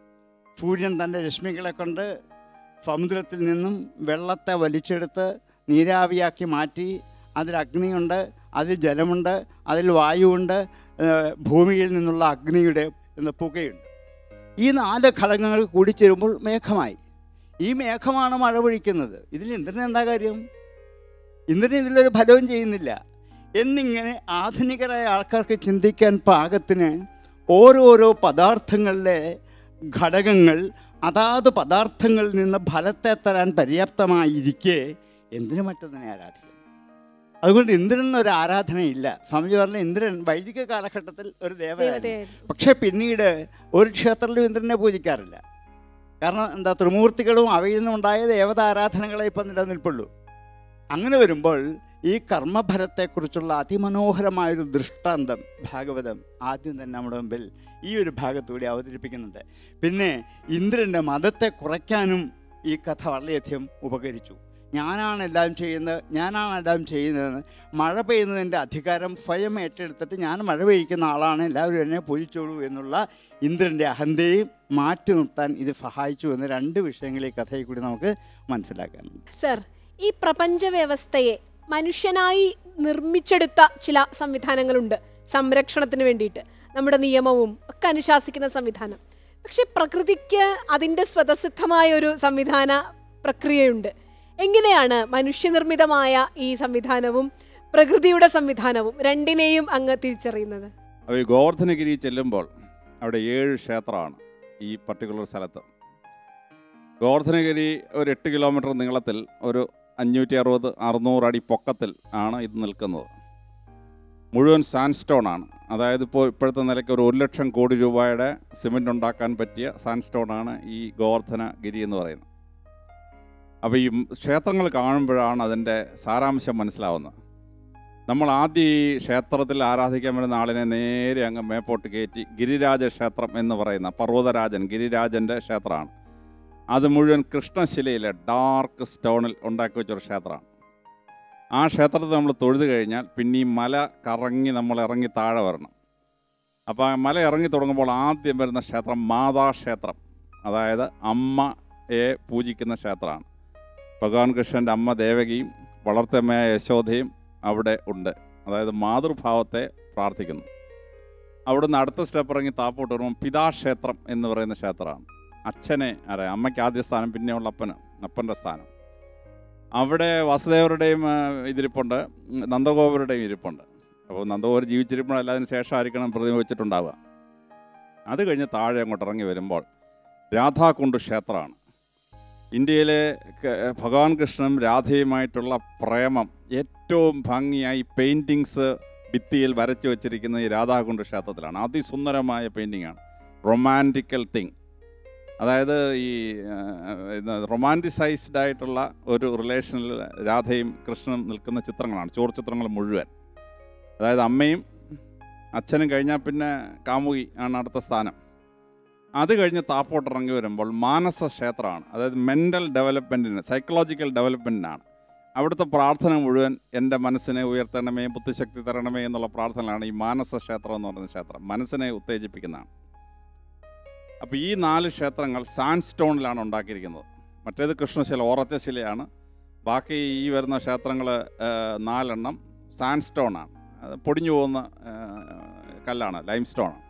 സൂര്യൻ തൻ്റെ രശ്മികളെ കൊണ്ട് സമുദ്രത്തിൽ നിന്നും വെള്ളത്തെ വലിച്ചെടുത്ത് നീരാവിയാക്കി മാറ്റി. അതിൽ അഗ്നിയുണ്ട്, അതിൽ ജലമുണ്ട്, അതിൽ വായുവുണ്ട്, ഭൂമിയിൽ നിന്നുള്ള അഗ്നിയുടെ പുകയുണ്ട്. ഈ 4 ഘടകങ്ങൾ കൂടിച്ചേരുമ്പോൾ മേഘമായി. ഈ മേഘമാണ് മഴ പൊഴിക്കുന്നത്. ഇതിൽ ഇന്ദ്രന് എന്താ കാര്യം? ഇന്ദ്രൻ ഇതിലൊരു ഫലവും ചെയ്യുന്നില്ല. എന്നിങ്ങനെ ആധുനികരായ ആൾക്കാർക്ക് ചിന്തിക്കാൻ പാകത്തിന് ഓരോരോ പദാർത്ഥങ്ങളിലെ ഘടകങ്ങൾ അതാത് പദാർത്ഥങ്ങളിൽ നിന്ന് ഫലത്തെ തരാൻ പര്യാപ്തമായിരിക്കെ എന്തിനു മറ്റൊന്നിനെ ആരാധിക്കും? അതുകൊണ്ട് ഇന്ദ്രൻ ഒരു ആരാധനയില്ല. സ്വാമിജി പറഞ്ഞ ഇന്ദ്രൻ വൈദിക കാലഘട്ടത്തിൽ ഒരു ദേവതയായിരുന്നു. പക്ഷെ പിന്നീട് ഒരു ക്ഷേത്രത്തിലും ഇന്ദ്രനെ പൂജിക്കാറില്ല. കാരണം എന്താ? ത്രിമൂർത്തികളും അവയിൽ നിന്നുണ്ടായ ദേവത ആരാധനകളെ ഇപ്പം നിലനിൽപ്പുള്ളൂ. അങ്ങനെ വരുമ്പോൾ ഈ കർമ്മഫലത്തെക്കുറിച്ചുള്ള അതിമനോഹരമായൊരു ദൃഷ്ടാന്തം ഭാഗവതം ആദ്യം തന്നെ നമ്മുടെ മുമ്പിൽ ഈ ഒരു ഭാഗത്തുകൂടി അവതരിപ്പിക്കുന്നുണ്ട്. പിന്നെ ഇന്ദ്രൻ്റെ മതത്തെ കുറയ്ക്കാനും ഈ കഥ വളരെയധികം ഉപകരിച്ചു. ഞാനാണ് എല്ലാം ചെയ്യുന്നതെന്ന്, മഴ പെയ്യുന്നതിൻ്റെ അധികാരം സ്വയം ഏറ്റെടുത്തിട്ട് ഞാൻ മഴ പെയ്യിക്കുന്ന ആളാണ്, എല്ലാവരും എന്നെ പൂജിച്ചോളൂ എന്നുള്ള ഇന്ദ്രൻ്റെ അഹന്തയും മാറ്റി നിർത്താൻ ഇത് സഹായിച്ചു എന്ന് 2 വിഷയങ്ങൾ ഈ കഥയിൽ കൂടി നമുക്ക് മനസ്സിലാക്കാനുണ്ട്. സർ, ഈ പ്രപഞ്ച വ്യവസ്ഥയെ മനുഷ്യനായി നിർമ്മിച്ചെടുത്ത ചില സംവിധാനങ്ങളുണ്ട് സംരക്ഷണത്തിന് വേണ്ടിയിട്ട്. നമ്മുടെ നിയമവും ഒക്കെ അനുശാസിക്കുന്ന സംവിധാനം. പക്ഷെ പ്രകൃതിക്ക് അതിൻ്റെ സ്വതസിദ്ധമായ ഒരു സംവിധാന പ്രക്രിയയുണ്ട്. എങ്ങനെയാണ് മനുഷ്യനിർമ്മിതമായ ഈ സംവിധാനവും പ്രകൃതിയുടെ സംവിധാനവും രണ്ടിനെയും അങ്ങ് തിരിച്ചറിയുന്നത്? അപ്പോൾ ഈ ഗോവർദ്ധനഗിരി ചെല്ലുമ്പോൾ അവിടെ 7 ക്ഷേത്രമാണ് ഈ പർട്ടിക്കുലർ സ്ഥലത്ത്. ഗോവർദ്ധനഗിരി ഒരു 8 കിലോമീറ്റർ നീളത്തിൽ ഒരു 560-600 അടി പൊക്കത്തിൽ ആണ് ഇത് നിൽക്കുന്നത്. മുഴുവൻ സാൻഡ്സ്റ്റോൺ ആണ്. അതായത് ഇപ്പോഴത്തെ നിലയ്ക്ക് ഒരു 1 ലക്ഷം കോടി രൂപയുടെ സിമെൻ്റ് ഉണ്ടാക്കാൻ പറ്റിയ സാൻഡ്സ്റ്റോൺ ആണ് ഈ ഗോവർദ്ധനഗിരി എന്ന് പറയുന്നത്. അപ്പോൾ ഈ ക്ഷേത്രങ്ങൾ കാണുമ്പോഴാണ് അതിൻ്റെ സാരാംശം മനസ്സിലാവുന്നത്. നമ്മൾ ആദ്യം ഈ ക്ഷേത്രത്തിൽ ആരാധിക്കാൻ വരുന്ന ആളിനെ നേരെ അങ്ങ് മേപ്പോട്ട് കയറ്റി ഗിരിരാജ ക്ഷേത്രം എന്ന് പറയുന്ന പർവ്വതരാജൻ ഗിരിരാജൻ്റെ ക്ഷേത്രമാണ്. അത് മുഴുവൻ കൃഷ്ണശിലയിലെ ഡാർക്ക് സ്റ്റോണിൽ ഉണ്ടാക്കി വെച്ചൊരു ക്ഷേത്രമാണ്. ആ ക്ഷേത്രത്തിൽ നമ്മൾ തൊഴുത് കഴിഞ്ഞാൽ പിന്നെ ഈ മല കറങ്ങി നമ്മൾ ഇറങ്ങി താഴെ വരണം. അപ്പോൾ ആ മല ഇറങ്ങി തുടങ്ങുമ്പോൾ ആദ്യം വരുന്ന ക്ഷേത്രം മാതാക്ഷേത്രം, അതായത് അമ്മയെ പൂജിക്കുന്ന ക്ഷേത്രമാണ്. ഭഗവാൻ കൃഷ്ണൻ്റെ അമ്മ ദേവകിയും വളർത്തമ്മയായ യശോദയും അവിടെ ഉണ്ട്. അതായത് മാതൃഭാവത്തെ പ്രാർത്ഥിക്കുന്നു. അവിടുന്ന് അടുത്ത സ്റ്റെപ്പ് ഇറങ്ങി താപ്പോട്ട് വരുമ്പോൾ പിതാക്ഷേത്രം എന്ന് പറയുന്ന ക്ഷേത്രമാണ്. അച്ഛനെ അറിയാം, അമ്മയ്ക്ക് ആദ്യ സ്ഥാനം, പിന്നെയുള്ള അപ്പൻ്റെ സ്ഥാനം. അവിടെ വാസുദേവരുടെയും ഇതിരിപ്പുണ്ട്, നന്ദഗോപരുടെയും ഇരിപ്പുണ്ട്. അപ്പോൾ നന്ദഗോപർ ജീവിച്ചിരിപ്പോഴല്ല, അതിന് ശേഷമായിരിക്കണം പ്രതിമ വെച്ചിട്ടുണ്ടാവുക. അത് കഴിഞ്ഞ് താഴെ അങ്ങോട്ട് ഇറങ്ങി വരുമ്പോൾ രാധാകുണ്ട് ക്ഷേത്രമാണ്. ഇന്ത്യയിലെ ഭഗവാൻ കൃഷ്ണനും രാധയുമായിട്ടുള്ള പ്രേമം ഏറ്റവും ഭംഗിയായി പെയിൻറ്റിങ്സ് ഭിത്തിയിൽ വരച്ചു വച്ചിരിക്കുന്ന ഈ രാധാകുണ്ട് ക്ഷേത്രത്തിലാണ്. അതിസുന്ദരമായ പെയിൻറ്റിങ്ങാണ്, റൊമാൻറ്റിക്കൽ തിങ്. അതായത് ഈ റൊമാൻറ്റിസൈസ്ഡ് ആയിട്ടുള്ള ഒരു റിലേഷനിൽ രാധയും കൃഷ്ണനും നിൽക്കുന്ന ചിത്രങ്ങളാണ്, ചിത്രങ്ങൾ മുഴുവൻ. അതായത് അമ്മയും അച്ഛനും കഴിഞ്ഞാൽ പിന്നെ കാമുകി ആണ് അടുത്ത സ്ഥാനം. അത് കഴിഞ്ഞ് താപ്പോട്ടിറങ്ങി വരുമ്പോൾ മാനസ ക്ഷേത്രമാണ്. അതായത് മെൻ്റൽ ഡെവലപ്മെൻറ്റിന്, സൈക്കോളജിക്കൽ ഡെവലപ്മെൻറ്റിനാണ്. അവിടുത്തെ പ്രാർത്ഥന മുഴുവൻ എൻ്റെ മനസ്സിനെ ഉയർത്തണമേ, ബുദ്ധിശക്തി തരണമേ എന്നുള്ള പ്രാർത്ഥനയാണ് ഈ മാനസ ക്ഷേത്രം എന്ന് പറയുന്ന ക്ഷേത്രം. മനസ്സിനെ ഉത്തേജിപ്പിക്കുന്നതാണ്. അപ്പോൾ ഈ 4 ക്ഷേത്രങ്ങൾ സാൻഡ്സ്റ്റോണിലാണ് ഉണ്ടാക്കിയിരിക്കുന്നത്. മറ്റേത് കൃഷ്ണശില, ഉറച്ച ശിലയാണ്. ബാക്കി ഈ വരുന്ന ക്ഷേത്രങ്ങൾ 4 സാൻഡ്സ്റ്റോണാണ്. അത് പൊടിഞ്ഞു പോകുന്ന കല്ലാണ്, ലൈം സ്റ്റോണാണ്.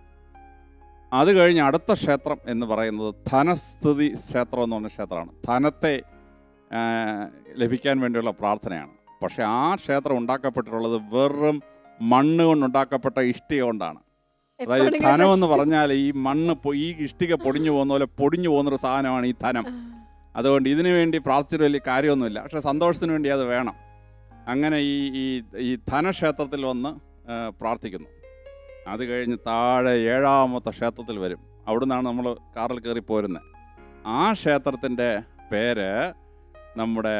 അത് കഴിഞ്ഞ് അടുത്ത ക്ഷേത്രം എന്ന് പറയുന്നത് ധനസ്ഥിതി ക്ഷേത്രം എന്ന് പറഞ്ഞ ക്ഷേത്രമാണ്. ധനത്തെ ലഭിക്കാൻ വേണ്ടിയുള്ള പ്രാർത്ഥനയാണ്. പക്ഷെ ആ ക്ഷേത്രം ഉണ്ടാക്കപ്പെട്ടിട്ടുള്ളത് വെറും മണ്ണ് കൊണ്ടുണ്ടാക്കപ്പെട്ട ഇഷ്ടിക കൊണ്ടാണ്. അതായത് ധനം എന്ന് പറഞ്ഞാൽ ഈ മണ്ണ് ഈ ഇഷ്ടിക പൊടിഞ്ഞു പോകുന്ന പോലെ പൊടിഞ്ഞു പോകുന്നൊരു സാധനമാണ് ഈ ധനം. അതുകൊണ്ട് ഇതിനു വേണ്ടി പ്രാർത്ഥിച്ചിട്ട് വലിയ കാര്യമൊന്നുമില്ല, പക്ഷെ സന്തോഷത്തിന് വേണ്ടി അത് വേണം. അങ്ങനെ ഈ ധനക്ഷേത്രത്തിൽ വന്ന് പ്രാർത്ഥിക്കുന്നു. അത് കഴിഞ്ഞ് താഴെ 7ാമത്തെ ക്ഷേത്രത്തിൽ വരും. അവിടുന്നാണ് നമ്മൾ കാറിൽ കയറി പോരുന്നത്. ആ ക്ഷേത്രത്തിൻ്റെ പേര് നമ്മുടെ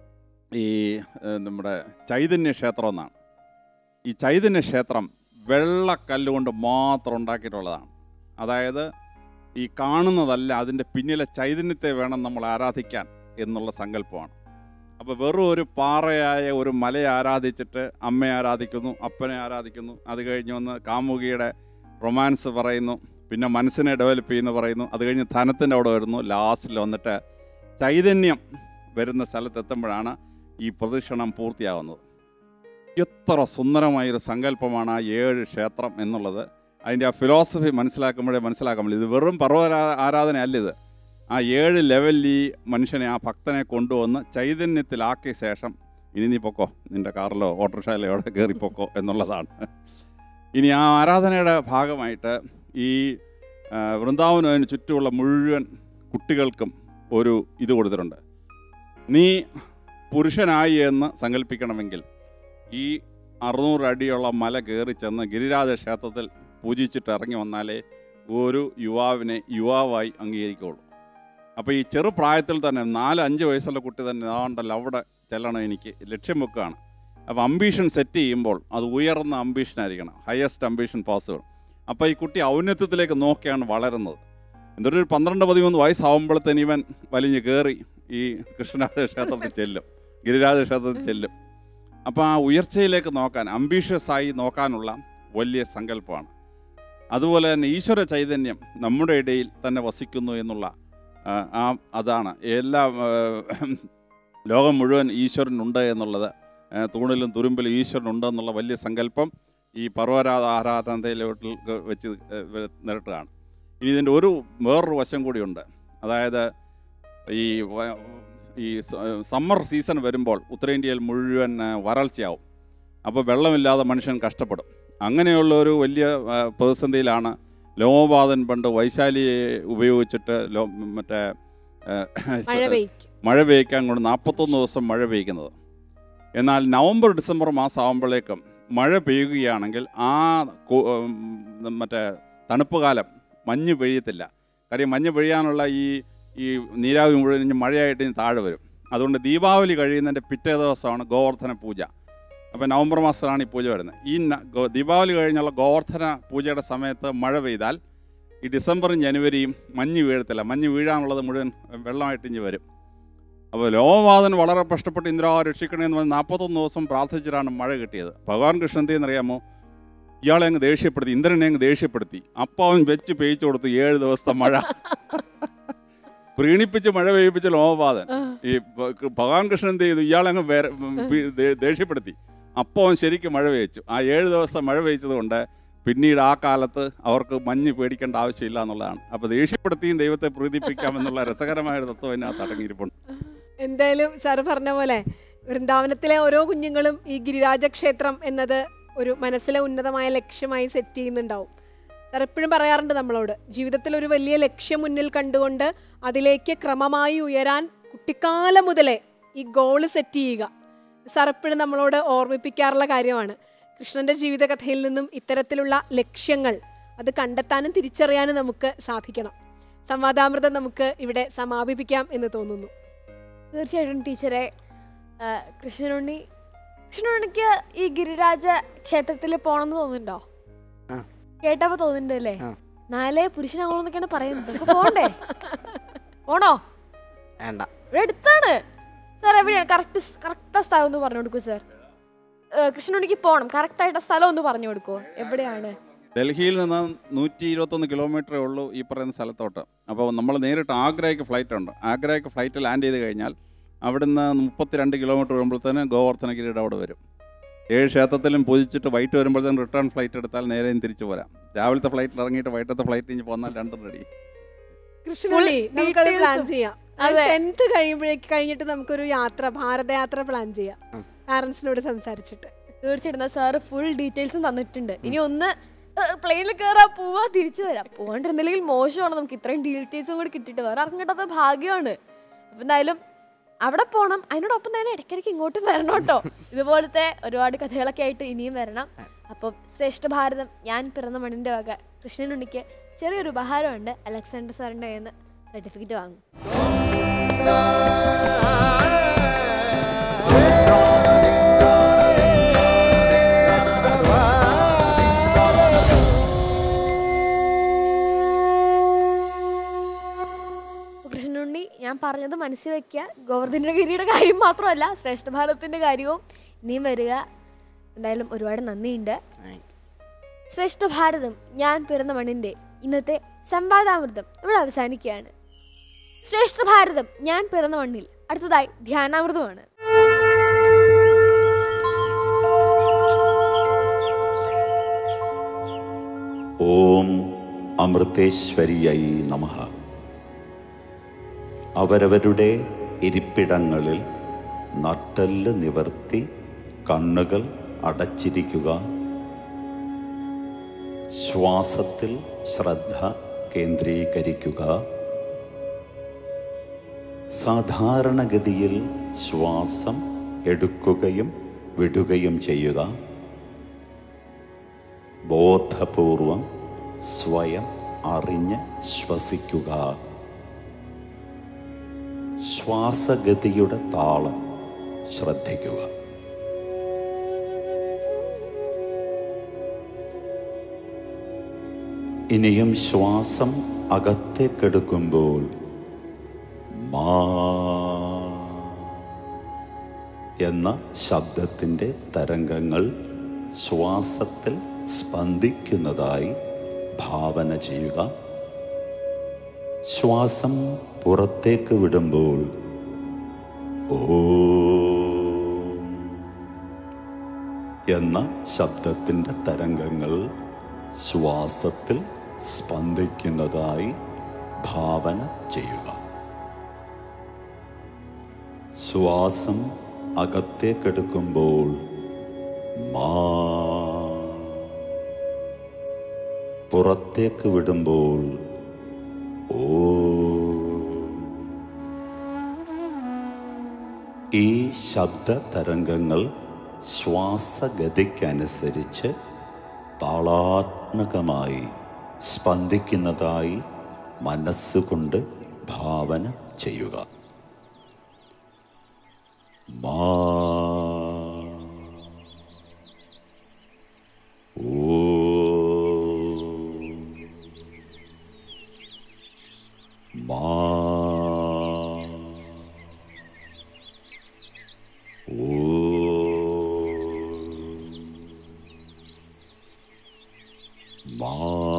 ചൈതന്യ ക്ഷേത്രം എന്നാണ്. ഈ ചൈതന്യ ക്ഷേത്രം വെള്ളക്കല്ലുകൊണ്ട് മാത്രം ഉണ്ടാക്കിയിട്ടുള്ളതാണ്. അതായത് ഈ കാണുന്നതല്ല, അതിൻ്റെ പിന്നിലെ ചൈതന്യത്തെ വേണം നമ്മൾ ആരാധിക്കാൻ എന്നുള്ള സങ്കല്പമാണ്. അപ്പോൾ വെറും ഒരു പാറയായ ഒരു മലയെ ആരാധിച്ചിട്ട് അമ്മയെ ആരാധിക്കുന്നു, അപ്പനെ ആരാധിക്കുന്നു, അത് കഴിഞ്ഞ് വന്ന് കാമുകിയുടെ റൊമാൻസ് പറയുന്നു, പിന്നെ മനസ്സിനെ ഡെവലപ്പ് ചെയ്യുന്നു പറയുന്നു, അത് കഴിഞ്ഞ് ധനത്തിൻ്റെ അവിടെ വരുന്നു, ലാസ്റ്റിൽ വന്നിട്ട് ചൈതന്യം വരുന്ന സ്ഥലത്തെത്തുമ്പോഴാണ് ഈ പ്രദക്ഷിണം പൂർത്തിയാവുന്നത്. എത്ര സുന്ദരമായൊരു സങ്കല്പമാണ് ആ 7 ക്ഷേത്രം എന്നുള്ളത്. അതിൻ്റെ ആ ഫിലോസഫി മനസ്സിലാക്കുമ്പോഴേ മനസ്സിലാക്കാൻ പറ്റില്ല. ഇത് വെറും പർവ്വത ആരാധനയല്ല, ഇത് ആ 7 ലെവലിൽ ഈ മനുഷ്യനെ, ആ ഭക്തനെ കൊണ്ടുവന്ന് ചൈതന്യത്തിലാക്കിയ ശേഷം ഇനി നീ പൊക്കോ, നിൻ്റെ കാറിലോ ഓട്ടോറിക്ഷയിലോ എവിടെ കയറിപ്പോക്കോ എന്നുള്ളതാണ്. ഇനി ആ ആരാധനയുടെ ഭാഗമായിട്ട് ഈ വൃന്ദാവനം അതിന് ചുറ്റുമുള്ള മുഴുവൻ കുട്ടികൾക്കും ഒരു ഇത് കൊടുത്തിട്ടുണ്ട്. നീ പുരുഷനായി എന്ന് സങ്കല്പിക്കണമെങ്കിൽ ഈ 600 അടിയുള്ള മല കയറി ചെന്ന് ഗിരിരാജ ക്ഷേത്രത്തിൽ പൂജിച്ചിട്ട് ഇറങ്ങി വന്നാലേ ഒരു യുവാവിനെ യുവാവായി അംഗീകരിക്കുകയുള്ളൂ. അപ്പോൾ ഈ ചെറുപ്രായത്തിൽ തന്നെ 4-5 വയസ്സുള്ള കുട്ടി തന്നെ ആണ്ടല്ലോ അവിടെ ചെല്ലണം, എനിക്ക് ലക്ഷ്യം വെക്കുകയാണ്. അപ്പോൾ അംബീഷൻ സെറ്റ് ചെയ്യുമ്പോൾ അത് ഉയർന്ന അംബീഷനായിരിക്കണം, ഹയസ്റ്റ് അംബീഷൻ പോസിബിൾ. അപ്പോൾ ഈ കുട്ടി ഔന്നത്യത്തിലേക്ക് നോക്കിയാണ് വളരുന്നത്. എന്തൊരു 12-13 വയസ്സാവുമ്പോഴത്തേന് ഇവൻ വലിഞ്ഞ് കയറി ഈ കൃഷ്ണരാജ ക്ഷേത്രത്തിൽ ചെല്ലും, ഗിരിരാജ ക്ഷേത്രത്തിൽ ചെല്ലും. അപ്പോൾ ആ ഉയർച്ചയിലേക്ക് നോക്കാൻ, അംബീഷ്യസായി നോക്കാനുള്ള വലിയ സങ്കല്പമാണ്. അതുപോലെ തന്നെ ഈശ്വര ചൈതന്യം നമ്മുടെ ഇടയിൽ തന്നെ വസിക്കുന്നു എന്നുള്ള അതാണ്. എല്ലാ ലോകം മുഴുവൻ ഈശ്വരനുണ്ട് എന്നുള്ളത്, തൂണിലും തുരുമ്പിലും ഈശ്വരനുണ്ട് എന്നുള്ള വലിയ സങ്കല്പം ഈ പർവ്വതാരാധനയിലോട്ട് വെച്ച് നിരട്ടുകയാണ്. ഇനി ഇതിൻ്റെ വേറൊരു വശം കൂടിയുണ്ട്. അതായത് ഈ സമ്മർ സീസൺ വരുമ്പോൾ ഉത്തരേന്ത്യയിൽ മുഴുവൻ വരൾച്ചയാവും. അപ്പോൾ വെള്ളമില്ലാതെ മനുഷ്യൻ കഷ്ടപ്പെടും. അങ്ങനെയുള്ള ഒരു വലിയ പ്രതിസന്ധിയിലാണ് ലോമപാതൻ പണ്ട് വൈശാലിയെ ഉപയോഗിച്ചിട്ട് മറ്റേ മഴ പെയ്ക്കാൻ കൊണ്ട് 41 ദിവസം മഴ പെയ്ക്കുന്നത്. എന്നാൽ നവംബർ ഡിസംബർ മാസം ആകുമ്പോഴേക്കും മഴ പെയ്യുകയാണെങ്കിൽ ആ മറ്റേ തണുപ്പ് കാലം മഞ്ഞ് പെയ്യത്തില്ല. കാര്യം മഞ്ഞ് പെയ്യാനുള്ള ഈ നീരാവി മുഴുവൻ മഴയായിട്ട് താഴെ വരും. അതുകൊണ്ട് ദീപാവലി കഴിയുന്നതിൻ്റെ പിറ്റേ ദിവസമാണ് ഗോവർദ്ധന പൂജ. അപ്പോൾ നവംബർ മാസത്തിലാണ് ഈ പൂജ വരുന്നത്. ഈ ദീപാവലി കഴിഞ്ഞുള്ള ഗോവർദ്ധന പൂജയുടെ സമയത്ത് മഴ പെയ്താൽ ഈ ഡിസംബറും ജനുവരിയും മഞ്ഞ് വീഴത്തില്ല. മഞ്ഞ് വീഴാനുള്ളത് മുഴുവൻ വെള്ളമായിട്ട് ഇഞ്ഞ് വരും. അപ്പോൾ ലോമപാതൻ വളരെ കഷ്ടപ്പെട്ട് ഇന്ദ്രാ രക്ഷിക്കണമെന്ന് പറഞ്ഞ് 41 ദിവസം പ്രാർത്ഥിച്ചിട്ടാണ് മഴ കിട്ടിയത്. ഭഗവാൻ കൃഷ്ണൻ എന്തെന്നറിയാമോ, ഇയാളെ അങ്ങ് ദേഷ്യപ്പെടുത്തി, ഇന്ദ്രനെ അങ്ങ് ദേഷ്യപ്പെടുത്തി. അപ്പം അവൻ വെച്ച് പേയിച്ചു കൊടുത്തു 7 ദിവസത്തെ മഴ. പ്രീണിപ്പിച്ച് മഴ പെയ്യിപ്പിച്ച ലോമപാതൻ. ഈ ഭഗവാൻ കൃഷ്ണൻ എന്ത് ചെയ്തു, ഇയാളങ്ങ് ദേഷ്യപ്പെടുത്തി. അപ്പോൾ അവൻ ശരിക്കും മഴ പെയ്ച്ചു. ആ 7 ദിവസം മഴ പെയ്ച്ചത് കൊണ്ട് പിന്നീട് ആ കാലത്ത് അവർക്ക് മഞ്ഞ് പേടിക്കേണ്ട ആവശ്യമില്ല എന്നുള്ളതാണ്. അപ്പോൾ ദേഷ്യപ്പെടുത്തിയും ദൈവത്തെ പ്രീതിപ്പിക്കാമെന്നുള്ള രസകരമായ തത്വം അതിനകത്ത് അടങ്ങിയിരിപ്പുണ്ട്. എന്തായാലും സാറ് പറഞ്ഞ പോലെ വൃന്ദാവനത്തിലെ ഓരോ കുഞ്ഞുങ്ങളും ഈ ഗിരിരാജ ക്ഷേത്രം എന്നത് ഒരു മനസ്സിലെ ഉന്നതമായ ലക്ഷ്യമായി സെറ്റ് ചെയ്യുന്നുണ്ടാവും. സാർ എപ്പോഴും പറയാറുണ്ട് നമ്മളോട്, ജീവിതത്തിൽ ഒരു വലിയ ലക്ഷ്യം മുന്നിൽ കണ്ടുകൊണ്ട് അതിലേക്ക് ക്രമമായി ഉയരാൻ കുട്ടിക്കാലം മുതലേ ഈ ഗോള് സെറ്റ് ചെയ്യുക. സാർ എപ്പോഴും നമ്മളോട് ഓർമ്മിപ്പിക്കാറുള്ള കാര്യമാണ്. കൃഷ്ണൻ്റെ ജീവിതകഥയിൽ നിന്നും ഇത്തരത്തിലുള്ള ലക്ഷ്യങ്ങൾ അത് കണ്ടെത്താനും തിരിച്ചറിയാനും നമുക്ക് സാധിക്കണം. സംവാദാമൃതം നമുക്ക് ഇവിടെ സമാപിപ്പിക്കാം എന്ന് തോന്നുന്നു. തീർച്ചയായിട്ടും ടീച്ചറെ, കൃഷ്ണനുണ്ണിക്ക് ഈ ഗിരിരാജ ക്ഷേത്രത്തിൽ പോണെന്ന് തോന്നുന്നുണ്ടോ? കേട്ടപ്പോ തോന്നുന്നുണ്ട് അല്ലേ? 4 പുരുഷനാവണമെന്നൊക്കെയാണ് പറയുന്നത്. പോണ്ടേ? പോണോ? വേണ്ട, ഇവിടെ അടുത്താണ് സാർ. എവിടെയാണ് കറക്റ്റ് സ്ഥലം ഒന്ന് പറഞ്ഞു കൊടുക്കൂ സാർ. കൃഷ്ണനുണ്ണിക്ക് പോകണം, കറക്റ്റായിട്ട് സ്ഥലം ഒന്ന് പറഞ്ഞു കൊടുക്കുമോ? എവിടെയാണ്? ഡൽഹിയിൽ നിന്ന് 121 കിലോമീറ്ററേ ഉള്ളൂ ഈ പറയുന്ന സ്ഥലത്തോട്ട്. അപ്പോൾ നമ്മൾ നേരിട്ട് ആഗ്രയ്ക്ക് ഫ്ലൈറ്റ് ഉണ്ട്. ആഗ്രയ്ക്ക് ഫ്ലൈറ്റ് ലാൻഡ് ചെയ്ത് കഴിഞ്ഞാൽ അവിടുന്ന് 32 കിലോമീറ്റർ വരുമ്പോഴത്തേന് ഗോവർദ്ധനഗിരിയുടെ അവിടെ വരും. 7 ക്ഷേത്രത്തിലും പൂജിച്ചിട്ട് വൈകിട്ട് വരുമ്പോഴത്തേനും റിട്ടേൺ ഫ്ലൈറ്റ് എടുത്താൽ നേരെയും തിരിച്ചു പോരാം. രാവിലത്തെ ഫ്ലൈറ്റിൽ ഇറങ്ങിയിട്ട് വൈകിട്ടത്തെ ഫ്ലൈറ്റ് ഇഞ്ഞ് പോന്നാൽ 2 റെഡി. കൃഷ്ണനുണ്ണി, നമുക്കത് പ്ലാൻ ചെയ്യാം. 10th കഴിഞ്ഞിട്ട് നമുക്കൊരു യാത്ര, ഭാരതയാത്ര പ്ലാൻ ചെയ്യാം. പാരൻസിനോട് സംസാരിച്ചിട്ട്? തീർച്ചയായിട്ടും സാറ് ഫുൾ ഡീറ്റെയിൽസും തന്നിട്ടുണ്ട്. ഇനി ഒന്ന് പ്ലെയിനിൽ കയറാ പോവാ തിരിച്ചു വരാം. പോകാണ്ടിരുന്നില്ലെങ്കിൽ മോശമാണ്. നമുക്ക് ഇത്രയും ഡീറ്റെയിൽസും കൂടി കിട്ടിയിട്ട് വേറെ ആർക്കും കിട്ടാത്ത ഭാഗ്യമാണ്. അപ്പം എന്തായാലും അവിടെ പോകണം. അതിനോടൊപ്പം തന്നെ ഇടയ്ക്കിടയ്ക്ക് ഇങ്ങോട്ടും വരണം കേട്ടോ. ഇതുപോലത്തെ ഒരുപാട് കഥകളൊക്കെ ആയിട്ട് ഇനിയും വരണം. അപ്പം ശ്രേഷ്ഠ ഭാരതം ഞാൻ പിറന്ന മണ്ണിൻ്റെ വക കൃഷ്ണനുണ്ണിക്ക് ചെറിയൊരു ഉപഹാരമുണ്ട്. അലക്സാണ്ടർ സാറിൻ്റെ കയ്യിൽ നിന്ന് സർട്ടിഫിക്കറ്റ് വാങ്ങും. കൃഷ്ണനുണ്ണി ഞാൻ പറഞ്ഞത് മനസ്സിൽ വെക്കുക. ഗോവർദ്ധനഗിരിയുടെ കാര്യം മാത്രമല്ല, ശ്രേഷ്ഠ ഭാരതത്തിൻ്റെ കാര്യവും ഇനിയും വരിക. എന്തായാലും ഒരുപാട് നന്ദിയുണ്ട്. ശ്രേഷ്ഠ ഭാരതം ഞാൻ പിറന്ന മണ്ണിൻ്റെ ഇന്നത്തെ സംവാദാമൃതം ഇവിടെ അവസാനിക്കുകയാണ്. ശ്രേഷ്ഠ ഭാരതം ഞാൻ പിറന്ന മണ്ണിൽ അടുത്തതായി ധ്യാനാമൃതമാണ്. ഓം അമൃതേശ്വരിയൈ നമഃ. അവരവരുടെ ഇരിപ്പിടങ്ങളിൽ നട്ടെല്ല് നിവർത്തി കണ്ണുകൾ അടച്ചിരിക്കുക. ശ്വാസത്തിൽ ശ്രദ്ധ കേന്ദ്രീകരിക്കുക. സാധാരണഗതിയിൽ ശ്വാസം എടുക്കുകയും വിടുകയും ചെയ്യുക. ബോധപൂർവം സ്വയം അറിഞ്ഞ് ശ്വസിക്കുക. ശ്വാസഗതിയുടെ താളം ശ്രദ്ധിക്കുക. ഇനിയും ശ്വാസം അകത്തേക്കെടുക്കുമ്പോൾ മാ എന്ന ശബ്ദത്തിൻ്റെ തരംഗങ്ങൾ ശ്വാസത്തിൽ സ്പന്ദിക്കുന്നതായി ഭാവന ചെയ്യുക. ശ്വാസം പുറത്തേക്ക് വിടുമ്പോൾ ഓം എന്ന ശബ്ദത്തിൻ്റെ തരംഗങ്ങൾ ശ്വാസത്തിൽ സ്പന്ദിക്കുന്നതായി ഭാവന ചെയ്യുക. ശ്വാസം അകത്തേക്കെടുക്കുമ്പോൾ മാ, പുറത്തേക്ക് വിടുമ്പോൾ ഓം. ഈ ശബ്ദ തരംഗങ്ങൾ ശ്വാസഗതിക്കനുസരിച്ച് താളാത്മകമായി സ്പന്ദിക്കുന്നതായി മനസ്സുകൊണ്ട് ഭാവന ചെയ്യുക. മാ, ഓം, മാ, മാ,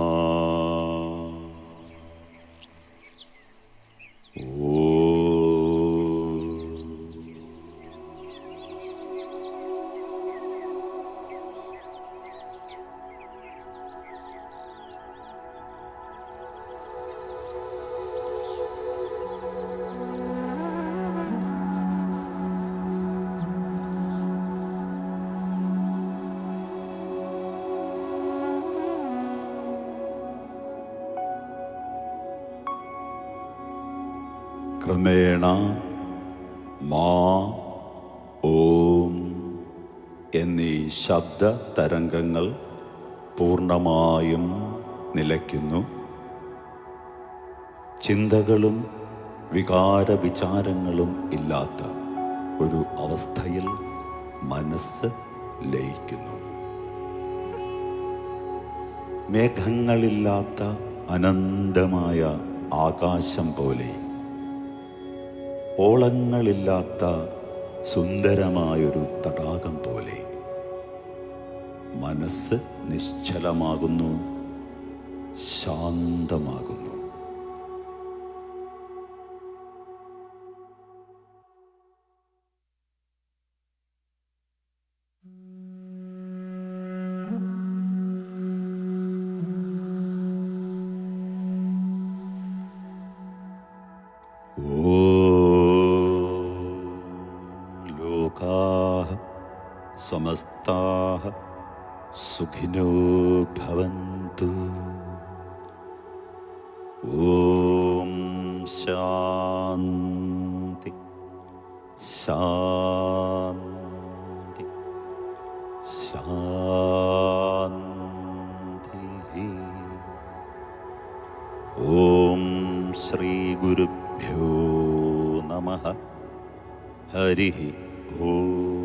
ക്രമേണ മാ, ഓം എന്നീ ശബ്ദ തരംഗങ്ങൾ പൂർണ്ണമായും നിലയ്ക്കുന്നു. ചിന്തകളും വികാര വിചാരങ്ങളും ഇല്ലാത്ത ഒരു അവസ്ഥയിൽ മനസ്സ് ലയിക്കുന്നു. മേഘങ്ങളില്ലാത്ത അനന്തമായ ആകാശം പോലെ, ഓളങ്ങളില്ലാത്ത സുന്ദരമായൊരു തടാകം പോലെ മനസ്സ് നിശ്ചലമാകുന്നു, ശാന്തമാകുന്നു. ലോകാഃ സമസ്താഃ സുഖിനോ ഭവന്തു. ഓം ശാന്തി ശാന്തി ശാന്തി. ഓം ശ്രീ ഗുരുഭ്യോ നമഃ. ഹരി ഓം.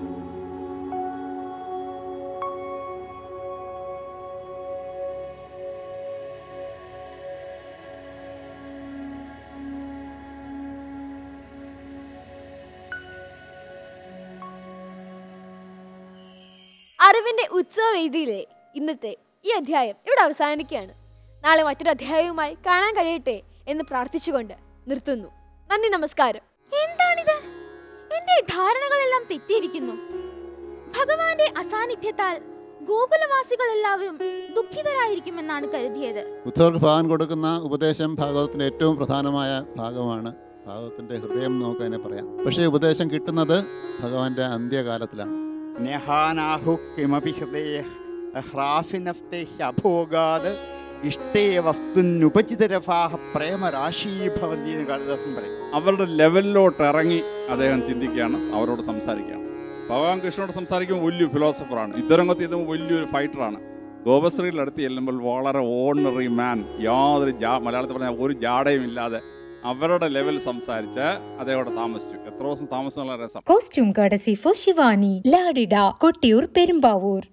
അറിവിന്റെ ഉത്സവവേദിയിലെ ഇന്നത്തെ ഈ അധ്യായം ഇവിടെ അവസാനിക്കുകയാണ്. നാളെ മറ്റൊരു അധ്യായവുമായി കാണാൻ കഴിയട്ടെ എന്ന് പ്രാർത്ഥിച്ചുകൊണ്ട് നിർത്തുന്നു. നന്ദി, നമസ്കാരം. എന്താണിത്? എന്റെ ധാരണകളെല്ലാം തെറ്റിയിരിക്കുന്നു. ഭഗവാന്റെ അസാന്നിധ്യത്താൽ ഗോകുലവാസികൾ എല്ലാവരും ദുഃഖിതരായിരിക്കുമെന്നാണ് കരുതിയത്. ബുദ്ധർക്ക് ഭഗവാൻ കൊടുക്കുന്ന ഉപദേശം ഭാഗവതത്തിൻ്റെ ഏറ്റവും പ്രധാനമായ ഭാഗമാണ്. ഭാഗവതത്തിൻ്റെ ഹൃദയം നമുക്ക് അതിനെ പറയാം. പക്ഷേ ഉപദേശം കിട്ടുന്നത് ഭഗവാന്റെ അന്ത്യകാലത്തിലാണ്. നെഹാനാഹു കിമപി ഹൃദയ ഹ്രാഫിനഫ്തേ അഭോഗാത് ഇഷ്ടേ വസ്തുനുപചിതരഫാഹ പ്രേമരാശീഭവന്തി എന്ന് കാളിദാസൻ പറയും. അവരുടെ ലെവലിലോട്ട് ഇറങ്ങി അദ്ദേഹം ചിന്തിക്കുകയാണ്, അവരോട് സംസാരിക്കുകയാണ്. ഭഗവാൻ കൃഷ്ണനോട് സംസാരിക്കുമ്പോൾ വലിയ ഫിലോസഫറാണ്, യുദ്ധരംഗത്ത് ഇതുമ്പോൾ വലിയൊരു ഫൈറ്ററാണ്. ഗോപശ്രീയുടെ അടുത്ത് ചെല്ലുമ്പോൾ വളരെ ഓർഡിനറി മാൻ, യാതൊരു മലയാളത്തിൽ പറഞ്ഞാൽ ഒരു ജാടയും ഇല്ലാതെ അവരുടെ ലെവൽ സംസാരിച്ച് അതേവിടെ താമസിച്ചു. എത്ര ദിവസം താമസം? രസം. കോസ്റ്റ്യൂം കടസി ഫോർ ശിവാനി, ലാഡിഡ, കൊട്ടിയൂർ, പെരുമ്പാവൂർ.